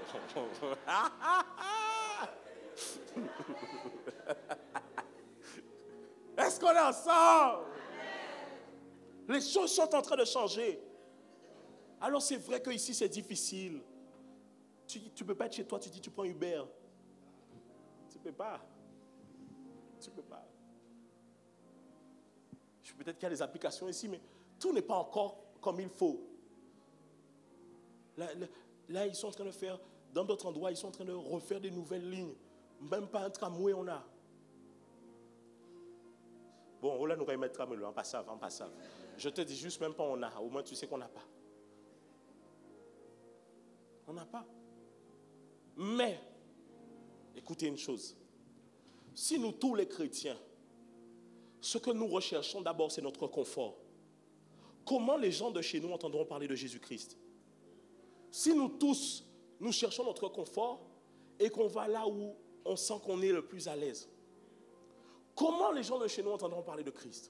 Est-ce qu'on est ensemble? Les choses sont en train de changer. Alors c'est vrai qu'ici c'est difficile. Tu ne peux pas être chez toi, tu dis tu prends Uber. Tu ne peux pas. Tu ne peux pas. Peut-être qu'il y a des applications ici, mais tout n'est pas encore comme il faut. Là, ils sont en train de faire, dans d'autres endroits, ils sont en train de refaire des nouvelles lignes. Même pas un tramway, on a. Bon, là, nous allons mettre tramway, en passave. Je te dis juste, même pas on a. Au moins, tu sais qu'on n'a pas. On n'a pas. Mais, écoutez une chose. Si nous, tous les chrétiens, ce que nous recherchons d'abord, c'est notre confort. Comment les gens de chez nous entendront parler de Jésus-Christ? Si nous tous, nous cherchons notre confort et qu'on va là où on sent qu'on est le plus à l'aise, comment les gens de chez nous entendront parler de Christ?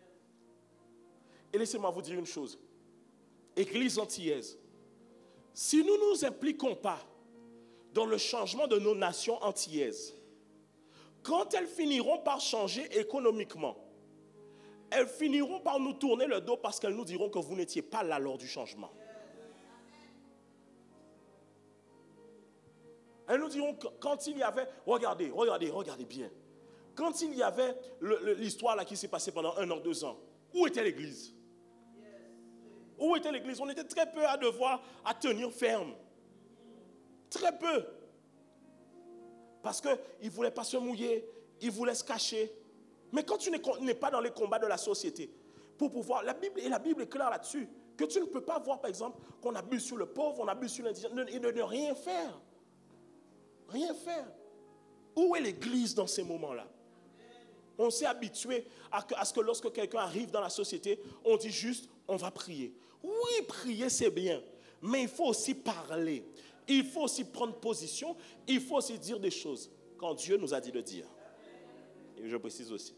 Et laissez-moi vous dire une chose. Église antillaise, si nous ne nous impliquons pas dans le changement de nos nations antillaises, quand elles finiront par changer économiquement, elles finiront par nous tourner le dos parce qu'elles nous diront que vous n'étiez pas là lors du changement. Elles nous diront que quand il y avait, regardez bien, quand il y avait l'histoire là qui s'est passée pendant 1 an, 2 ans, où était l'église? Où était l'église? On était très peu à devoir à tenir ferme. Très peu. Parce qu'ils ne voulaient pas se mouiller, ils voulaient se cacher. Mais quand tu n'es pas dans les combats de la société, pour pouvoir, la Bible est claire là-dessus, que tu ne peux pas voir, par exemple, qu'on abuse sur le pauvre, on abuse sur l'indigène, et de ne rien faire. Rien faire. Où est l'église dans ces moments-là? On s'est habitué à ce que lorsque quelqu'un arrive dans la société, on dit juste, on va prier. Oui, prier c'est bien, mais il faut aussi parler. Il faut aussi prendre position, il faut aussi dire des choses quand Dieu nous a dit de dire. Et je précise aussi.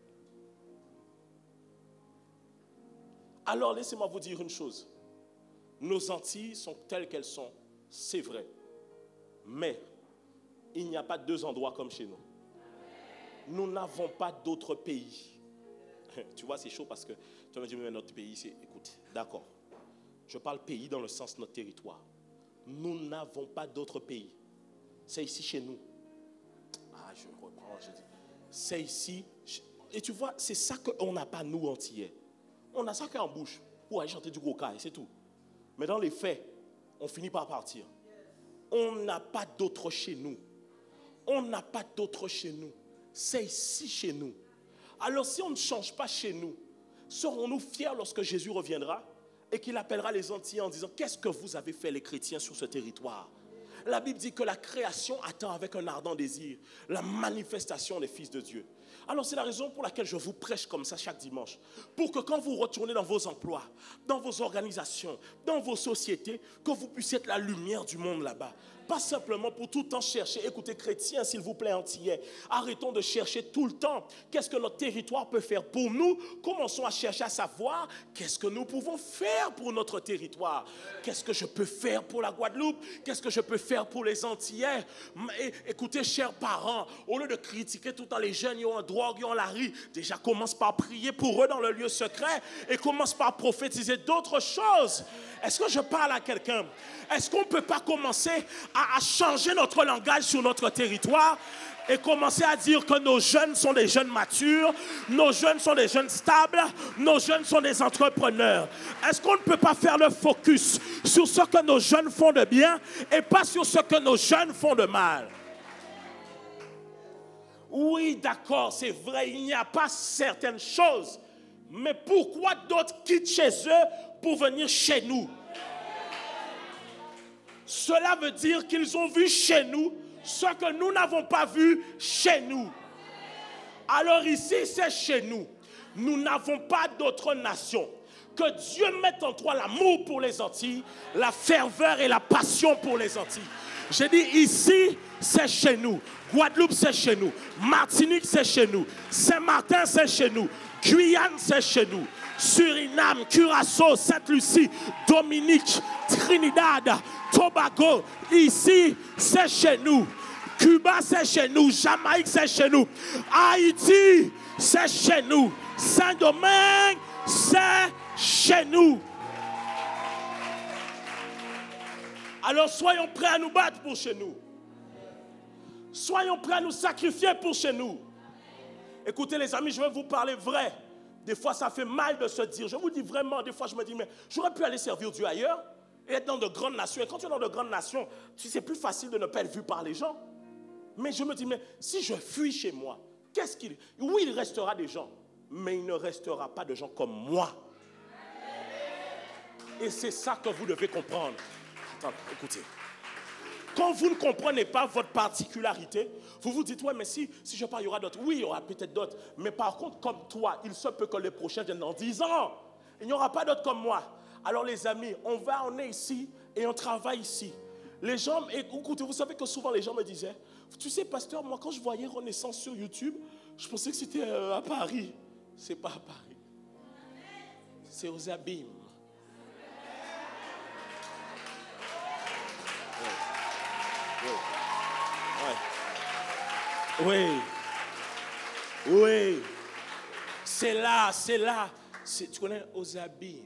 Alors laissez-moi vous dire une chose. Nos Antilles sont telles qu'elles sont, c'est vrai. Mais il n'y a pas 2 endroits comme chez nous. Nous n'avons pas d'autres pays. Tu vois, c'est chaud parce que tu vas me dire, mais notre pays, c'est... Écoute, d'accord. Je parle pays dans le sens de notre territoire. Nous n'avons pas d'autres pays. C'est ici chez nous. Ah, je reprends, je dis. C'est ici. Et tu vois, c'est ça qu'on n'a pas, nous, Antillais. On a ça qu'en bouche pour aller chanter du gros caille, c'est tout. Mais dans les faits, on finit par partir. On n'a pas d'autre chez nous. On n'a pas d'autre chez nous. C'est ici chez nous. Alors si on ne change pas chez nous, serons-nous fiers lorsque Jésus reviendra et qu'il appellera les Antillais en disant « Qu'est-ce que vous avez fait les chrétiens sur ce territoire ?» La Bible dit que la création attend avec un ardent désir la manifestation des fils de Dieu. Alors c'est la raison pour laquelle je vous prêche comme ça chaque dimanche. Pour que quand vous retournez dans vos emplois, dans vos organisations, dans vos sociétés, que vous puissiez être la lumière du monde là-bas. Pas simplement pour tout le temps chercher. Écoutez, chrétiens, s'il vous plaît, antillais, arrêtons de chercher tout le temps. Qu'est-ce que notre territoire peut faire pour nous? Commençons à chercher à savoir qu'est-ce que nous pouvons faire pour notre territoire. Qu'est-ce que je peux faire pour la Guadeloupe? Qu'est-ce que je peux faire pour les Antillais? Écoutez, chers parents, au lieu de critiquer tout le temps les jeunes, ils ont un drogue, ils ont la rue, déjà commence par prier pour eux dans le lieu secret et commence par prophétiser d'autres choses. Est-ce que je parle à quelqu'un? Est-ce qu'on ne peut pas commencer à changer notre langage sur notre territoire et commencer à dire que nos jeunes sont des jeunes matures, nos jeunes sont des jeunes stables, nos jeunes sont des entrepreneurs? Est-ce qu'on ne peut pas faire le focus sur ce que nos jeunes font de bien et pas sur ce que nos jeunes font de mal? Oui, d'accord, c'est vrai, il n'y a pas certaines choses. Mais pourquoi d'autres quittent chez eux pour venir chez nous? Cela veut dire qu'ils ont vu chez nous ce que nous n'avons pas vu chez nous. Alors ici, c'est chez nous. Nous n'avons pas d'autres nations. Que Dieu mette en toi l'amour pour les Antilles, la ferveur et la passion pour les Antilles. J'ai dit ici, c'est chez nous. Guadeloupe, c'est chez nous. Martinique, c'est chez nous. Saint-Martin, c'est chez nous. Guyane, c'est chez nous. Suriname, Curaçao, Sainte-Lucie, Dominique, Trinidad, Tobago. Ici, c'est chez nous. Cuba, c'est chez nous. Jamaïque, c'est chez nous. Haïti, c'est chez nous. Saint-Domingue, c'est chez nous. Alors soyons prêts à nous battre pour chez nous. Soyons prêts à nous sacrifier pour chez nous. Écoutez les amis, je vais vous parler vrai. Des fois ça fait mal de se dire. Je vous dis vraiment, des fois je me dis, mais j'aurais pu aller servir Dieu ailleurs et être dans de grandes nations. Et quand tu es dans de grandes nations, c'est plus facile de ne pas être vu par les gens. Mais je me dis, mais si je fuis chez moi, oui, il restera des gens, mais il ne restera pas de gens comme moi. Et c'est ça que vous devez comprendre. Attends, écoutez. Quand vous ne comprenez pas votre particularité, vous vous dites, ouais, mais si je pars, il y aura d'autres. Oui, il y aura peut-être d'autres. Mais par contre, comme toi, il se peut que les prochains viennent dans 10 ans. Il n'y aura pas d'autres comme moi. Alors les amis, on est ici et on travaille ici. Les gens, écoutez, vous savez que souvent les gens me disaient, tu sais, pasteur, moi quand je voyais Renaissance sur YouTube, je pensais que c'était à Paris. C'est pas à Paris. C'est aux Abîmes. Oui. Oui. C'est là. Tu connais aux Abîmes.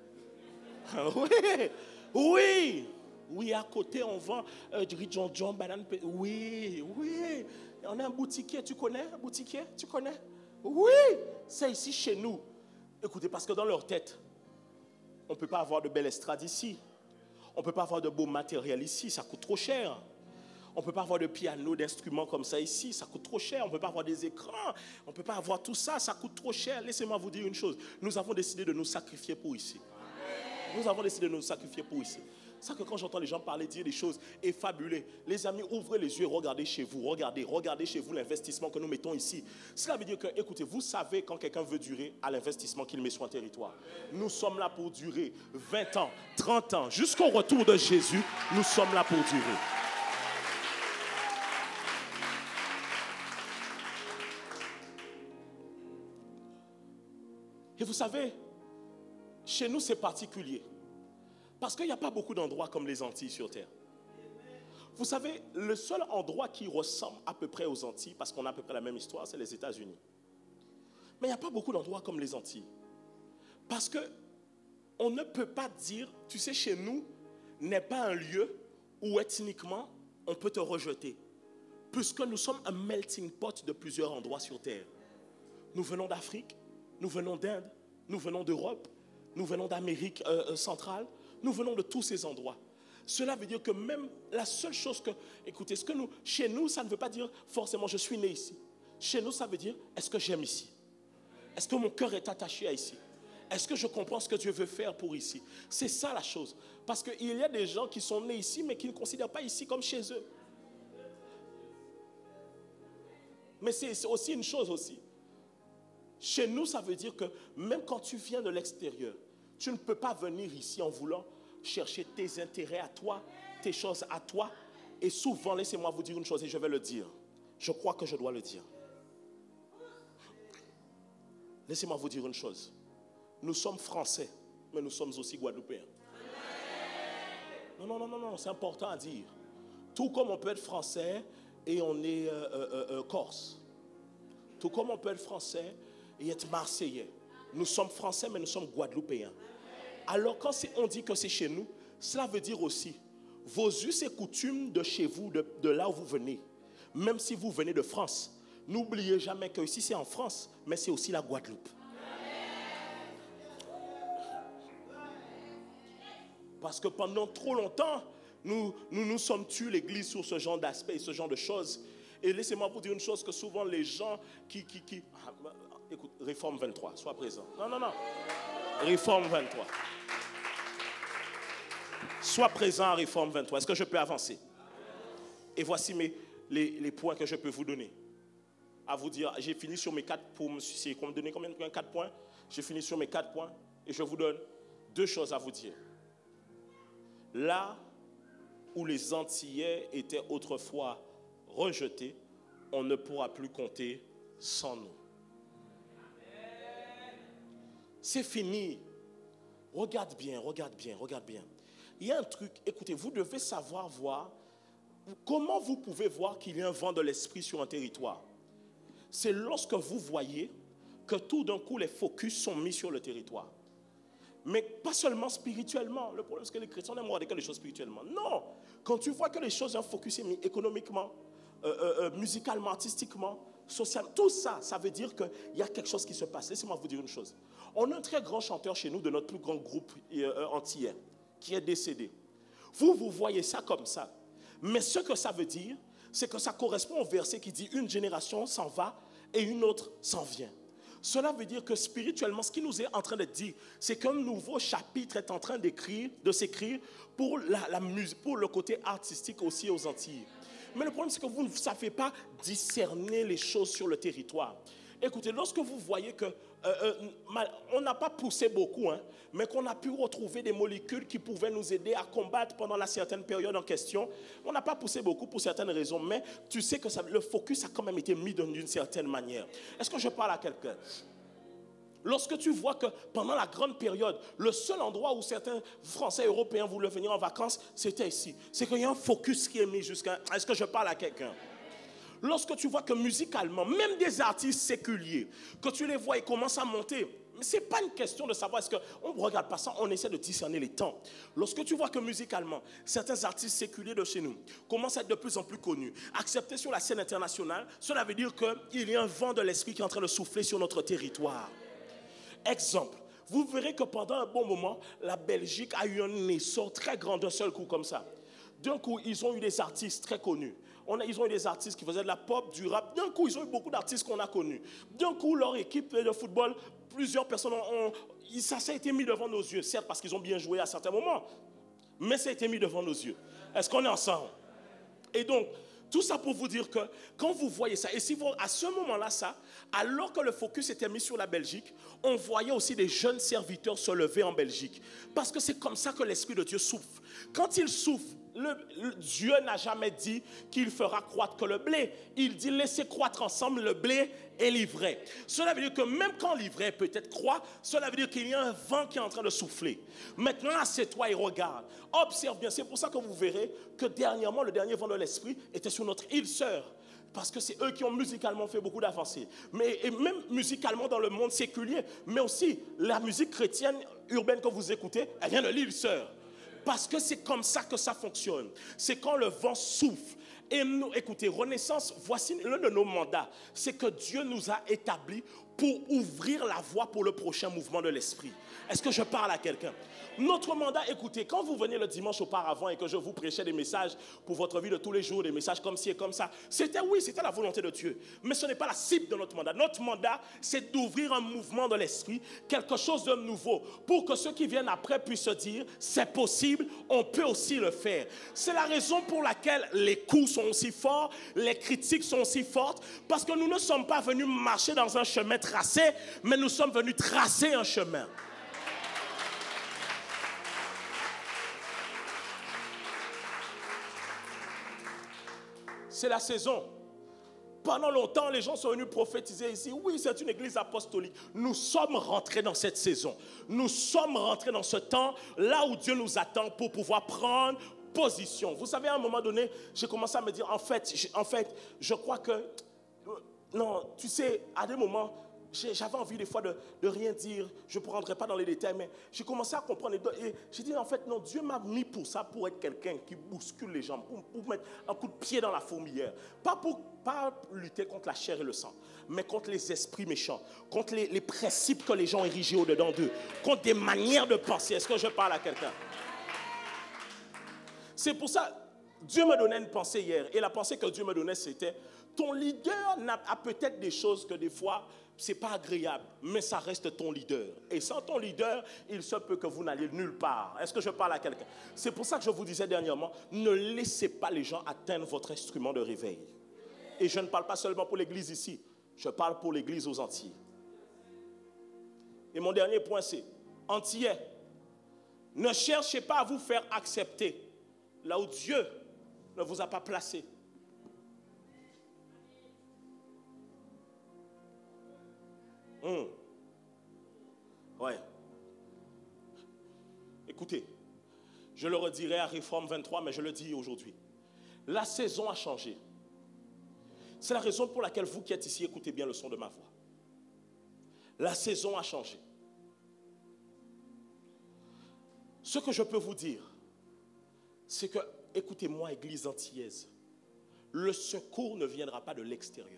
Oui. Oui, à côté, on vend du riz John, banane. Oui. On a un boutiquier, tu connais un boutiquier? Tu connais? Oui. C'est ici chez nous. Écoutez, parce que dans leur tête, on ne peut pas avoir de belle estrade ici. On ne peut pas avoir de beau matériel ici, ça coûte trop cher. On ne peut pas avoir de piano, d'instruments comme ça ici, ça coûte trop cher. On ne peut pas avoir des écrans, on ne peut pas avoir tout ça, ça coûte trop cher. Laissez-moi vous dire une chose, nous avons décidé de nous sacrifier pour ici. Nous avons décidé de nous sacrifier pour ici. C'est ça que quand j'entends les gens parler, dire des choses effabulées, les amis, ouvrez les yeux, regardez chez vous, regardez chez vous l'investissement que nous mettons ici. Cela veut dire que, écoutez, vous savez quand quelqu'un veut durer à l'investissement qu'il met sur un territoire. Nous sommes là pour durer 20 ans, 30 ans, jusqu'au retour de Jésus, nous sommes là pour durer. Et vous savez, chez nous c'est particulier. Parce qu'il n'y a pas beaucoup d'endroits comme les Antilles sur Terre. Vous savez, le seul endroit qui ressemble à peu près aux Antilles, parce qu'on a à peu près la même histoire, c'est les États-Unis. Mais il n'y a pas beaucoup d'endroits comme les Antilles. Parce qu'on ne peut pas dire, tu sais, chez nous, n'est pas un lieu où ethniquement on peut te rejeter. Puisque nous sommes un melting pot de plusieurs endroits sur Terre. Nous venons d'Afrique, nous venons d'Inde, nous venons d'Europe, nous venons d'Amérique centrale, nous venons de tous ces endroits. Cela veut dire que même la seule chose que, écoutez, chez nous, ça ne veut pas dire forcément je suis né ici. Chez nous, ça veut dire est-ce que j'aime ici? Est-ce que mon cœur est attaché à ici? Est-ce que je comprends ce que Dieu veut faire pour ici? C'est ça la chose. Parce qu'il y a des gens qui sont nés ici, mais qui ne considèrent pas ici comme chez eux. Mais c'est aussi une chose aussi. Chez nous, ça veut dire que même quand tu viens de l'extérieur, tu ne peux pas venir ici en voulant chercher tes intérêts à toi, tes choses à toi. Et souvent, laissez-moi vous dire une chose et je vais le dire. Je crois que je dois le dire. Laissez-moi vous dire une chose. Nous sommes français, mais nous sommes aussi guadeloupéens. Non, c'est important à dire. Tout comme on peut être français et on est corse. Tout comme on peut être français et être marseillais. Nous sommes français, mais nous sommes guadeloupéens. Alors quand on dit que c'est chez nous, cela veut dire aussi vos us et coutumes de chez vous, de là où vous venez. Même si vous venez de France, n'oubliez jamais que ici c'est en France, mais c'est aussi la Guadeloupe. Parce que pendant trop longtemps, nous sommes tués l'église sur ce genre d'aspect, ce genre de choses. Et laissez-moi vous dire une chose que souvent les gens écoute, Réforme 23, sois présent. Non. Réforme 23. Sois présent à Réforme 23. Est-ce que je peux avancer? Et voici les points que je peux vous donner. à vous dire, j'ai fini sur mes 4 pour me donner combien de points? 4 points. J'ai fini sur mes 4 points et je vous donne 2 choses à vous dire. Là où les Antillais étaient autrefois rejetés, on ne pourra plus compter sans nous. C'est fini. Regarde bien. Il y a un truc, écoutez, vous devez savoir voir comment vous pouvez voir qu'il y a un vent de l'esprit sur un territoire. C'est lorsque vous voyez que tout d'un coup les focus sont mis sur le territoire. Mais pas seulement spirituellement. Le problème c'est que les chrétiens n'aiment regarder que les choses spirituellement. Non, quand tu vois que les choses, un focus est mis économiquement, musicalement, artistiquement, socialement, tout ça, ça veut dire qu'il y a quelque chose qui se passe. Laissez-moi vous dire une chose. On a un très grand chanteur chez nous de notre plus grand groupe antillais qui est décédé. Vous voyez ça comme ça. Mais ce que ça veut dire, c'est que ça correspond au verset qui dit une génération s'en va et une autre s'en vient. Cela veut dire que spirituellement, ce qui nous est en train de dire, c'est qu'un nouveau chapitre est en train de s'écrire pour la musique, pour le côté artistique aussi aux Antilles. Mais le problème, c'est que vous ne savez pas discerner les choses sur le territoire. Écoutez, lorsque vous voyez que on n'a pas poussé beaucoup, mais qu'on a pu retrouver des molécules qui pouvaient nous aider à combattre pendant la certaine période en question, on n'a pas poussé beaucoup pour certaines raisons, mais tu sais que le focus a quand même été mis d'une certaine manière. Est-ce que je parle à quelqu'un? Lorsque tu vois que pendant la grande période, le seul endroit où certains Français européens voulaient venir en vacances, c'était ici. C'est qu'il y a un focus qui est mis jusqu'à... Est-ce que je parle à quelqu'un? Lorsque tu vois que musicalement, même des artistes séculiers, que tu les vois, ils commencent à monter. Mais ce n'est pas une question de savoir, est-ce qu'on ne regarde pas ça, on essaie de discerner les temps. Lorsque tu vois que musicalement, certains artistes séculiers de chez nous commencent à être de plus en plus connus, acceptés sur la scène internationale, cela veut dire qu'il y a un vent de l'esprit qui est en train de souffler sur notre territoire. Exemple, vous verrez que pendant un bon moment, la Belgique a eu un essor très grand d'un seul coup comme ça. D'un coup, ils ont eu des artistes très connus. Ils ont eu des artistes qui faisaient de la pop, du rap. D'un coup, ils ont eu beaucoup d'artistes qu'on a connus. D'un coup, leur équipe de football, plusieurs personnes ça a été mis devant nos yeux. Certes, parce qu'ils ont bien joué à certains moments. Mais ça a été mis devant nos yeux. Est-ce qu'on est ensemble? Et donc, tout ça pour vous dire que quand vous voyez ça, et si vous, à ce moment-là, alors que le focus était mis sur la Belgique, on voyait aussi des jeunes serviteurs se lever en Belgique. Parce que c'est comme ça que l'Esprit de Dieu souffle. Quand il souffle, Dieu n'a jamais dit qu'il fera croître que le blé. Il dit laissez croître ensemble le blé et l'ivraie. Cela veut dire que même quand l'ivraie peut-être croît, cela veut dire qu'il y a un vent qui est en train de souffler. Maintenant, assieds-toi et regarde. Observe bien. C'est pour ça que vous verrez que dernièrement, le dernier vent de l'esprit était sur notre île sœur. Parce que c'est eux qui ont musicalement fait beaucoup d'avancées. Et même musicalement dans le monde séculier. Mais aussi, la musique chrétienne urbaine que vous écoutez, elle vient de l'île sœur. Parce que c'est comme ça que ça fonctionne. C'est quand le vent souffle. Et nous, écoutez, Renaissance, voici l'un de nos mandats. C'est que Dieu nous a établis pour ouvrir la voie pour le prochain mouvement de l'esprit. Est-ce que je parle à quelqu'un? Notre mandat, écoutez, quand vous venez le dimanche auparavant et que je vous prêchais des messages pour votre vie de tous les jours, des messages comme ci et comme ça, c'était la volonté de Dieu. Mais ce n'est pas la cible de notre mandat. Notre mandat, c'est d'ouvrir un mouvement de l'esprit, quelque chose de nouveau, pour que ceux qui viennent après puissent se dire, c'est possible, on peut aussi le faire. C'est la raison pour laquelle les coups sont aussi forts, les critiques sont aussi fortes, parce que nous ne sommes pas venus marcher dans un chemin tracé, mais nous sommes venus tracer un chemin. C'est la saison. Pendant longtemps, les gens sont venus prophétiser ici. Oui, c'est une église apostolique. Nous sommes rentrés dans cette saison. Nous sommes rentrés dans ce temps, là où Dieu nous attend pour pouvoir prendre position. Vous savez, à un moment donné, j'ai commencé à me dire, en fait, je crois que... Non, tu sais, à des moments... J'avais envie des fois de rien dire, je ne rentrerai pas dans les détails, mais j'ai commencé à comprendre. Et j'ai dit, en fait, non, Dieu m'a mis pour ça, pour être quelqu'un qui bouscule les gens, pour mettre un coup de pied dans la fourmilière. Pas lutter contre la chair et le sang, mais contre les esprits méchants, contre les principes que les gens ont érigés au-dedans d'eux, contre des manières de penser. Est-ce que je parle à quelqu'un? C'est pour ça, Dieu me donnait une pensée hier, et la pensée que Dieu me donnait, c'était, ton leader a peut-être des choses que des fois, ce n'est pas agréable, mais ça reste ton leader. Et sans ton leader, il se peut que vous n'alliez nulle part. Est-ce que je parle à quelqu'un? C'est pour ça que je vous disais dernièrement, ne laissez pas les gens atteindre votre instrument de réveil. Et je ne parle pas seulement pour l'église ici. Je parle pour l'église aux Antilles. Et mon dernier point, c'est Antillais, ne cherchez pas à vous faire accepter là où Dieu ne vous a pas placé. Ouais. Écoutez, je le redirai à Réforme 23, mais je le dis aujourd'hui. La saison a changé. C'est la raison pour laquelle vous qui êtes ici, écoutez bien le son de ma voix. La saison a changé. Ce que je peux vous dire, c'est que, écoutez-moi, Église antillaise, le secours ne viendra pas de l'extérieur.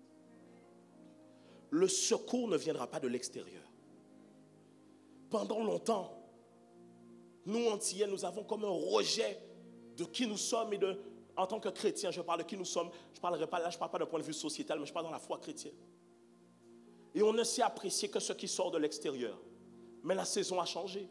Le secours ne viendra pas de l'extérieur. Pendant longtemps, nous, Antillais, nous avons comme un rejet de qui nous sommes et en tant que chrétiens, je parle de qui nous sommes. Je ne parle pas d'un point de vue sociétal, mais je parle dans la foi chrétienne. Et on ne sait apprécier que ce qui sort de l'extérieur. Mais la saison a changé.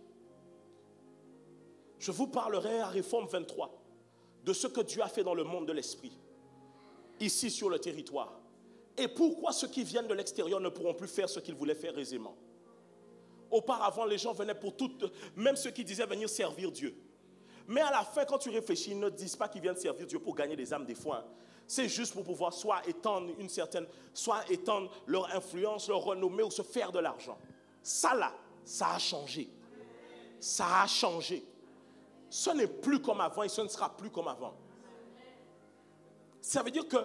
Je vous parlerai à Réforme 23 de ce que Dieu a fait dans le monde de l'esprit, ici sur le territoire. Et pourquoi ceux qui viennent de l'extérieur ne pourront plus faire ce qu'ils voulaient faire aisément. Auparavant, les gens venaient pour toutes, même ceux qui disaient venir servir Dieu. Mais à la fin, quand tu réfléchis, ils ne disent pas qu'ils viennent servir Dieu pour gagner des âmes des fois. C'est juste pour pouvoir soit étendre leur influence, leur renommée ou se faire de l'argent. Ça là, ça a changé. Ça a changé. Ce n'est plus comme avant et ce ne sera plus comme avant. Ça veut dire que,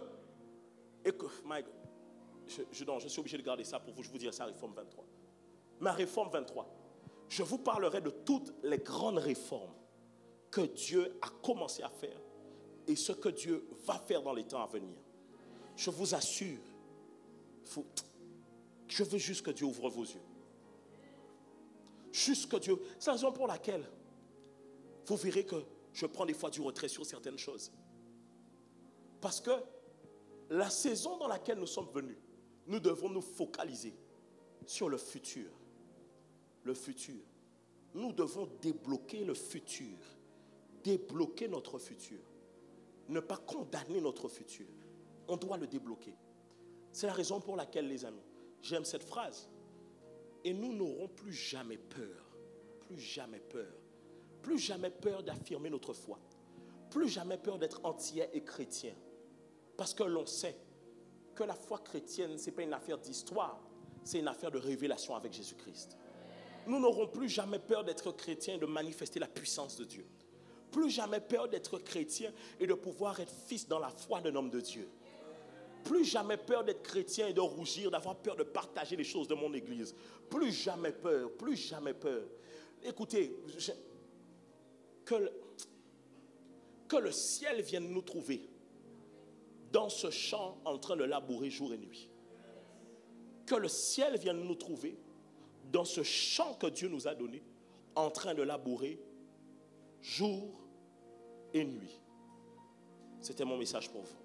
je suis obligé de garder ça pour vous, je vous dirai ça à Réforme 23. Ma Réforme 23, je vous parlerai de toutes les grandes réformes que Dieu a commencé à faire et ce que Dieu va faire dans les temps à venir. Je vous assure, je veux juste que Dieu ouvre vos yeux. Juste que Dieu, c'est la raison pour laquelle vous verrez que je prends des fois du retrait sur certaines choses. Parce que la saison dans laquelle nous sommes venus, nous devons nous focaliser sur le futur. Le futur. Nous devons débloquer le futur. Débloquer notre futur. Ne pas condamner notre futur. On doit le débloquer. C'est la raison pour laquelle, les amis, j'aime cette phrase. Et nous n'aurons plus jamais peur. Plus jamais peur. Plus jamais peur d'affirmer notre foi. Plus jamais peur d'être antillais et chrétien. Parce que l'on sait que la foi chrétienne, ce n'est pas une affaire d'histoire, c'est une affaire de révélation avec Jésus-Christ. Nous n'aurons plus jamais peur d'être chrétiens et de manifester la puissance de Dieu. Plus jamais peur d'être chrétien et de pouvoir être fils dans la foi d'un homme de Dieu. Plus jamais peur d'être chrétien et de rougir, d'avoir peur de partager les choses de mon église. Plus jamais peur, plus jamais peur. Écoutez, que le ciel vienne nous trouver dans ce champ en train de labourer jour et nuit. Que le ciel vienne nous trouver dans ce champ que Dieu nous a donné en train de labourer jour et nuit. C'était mon message pour vous.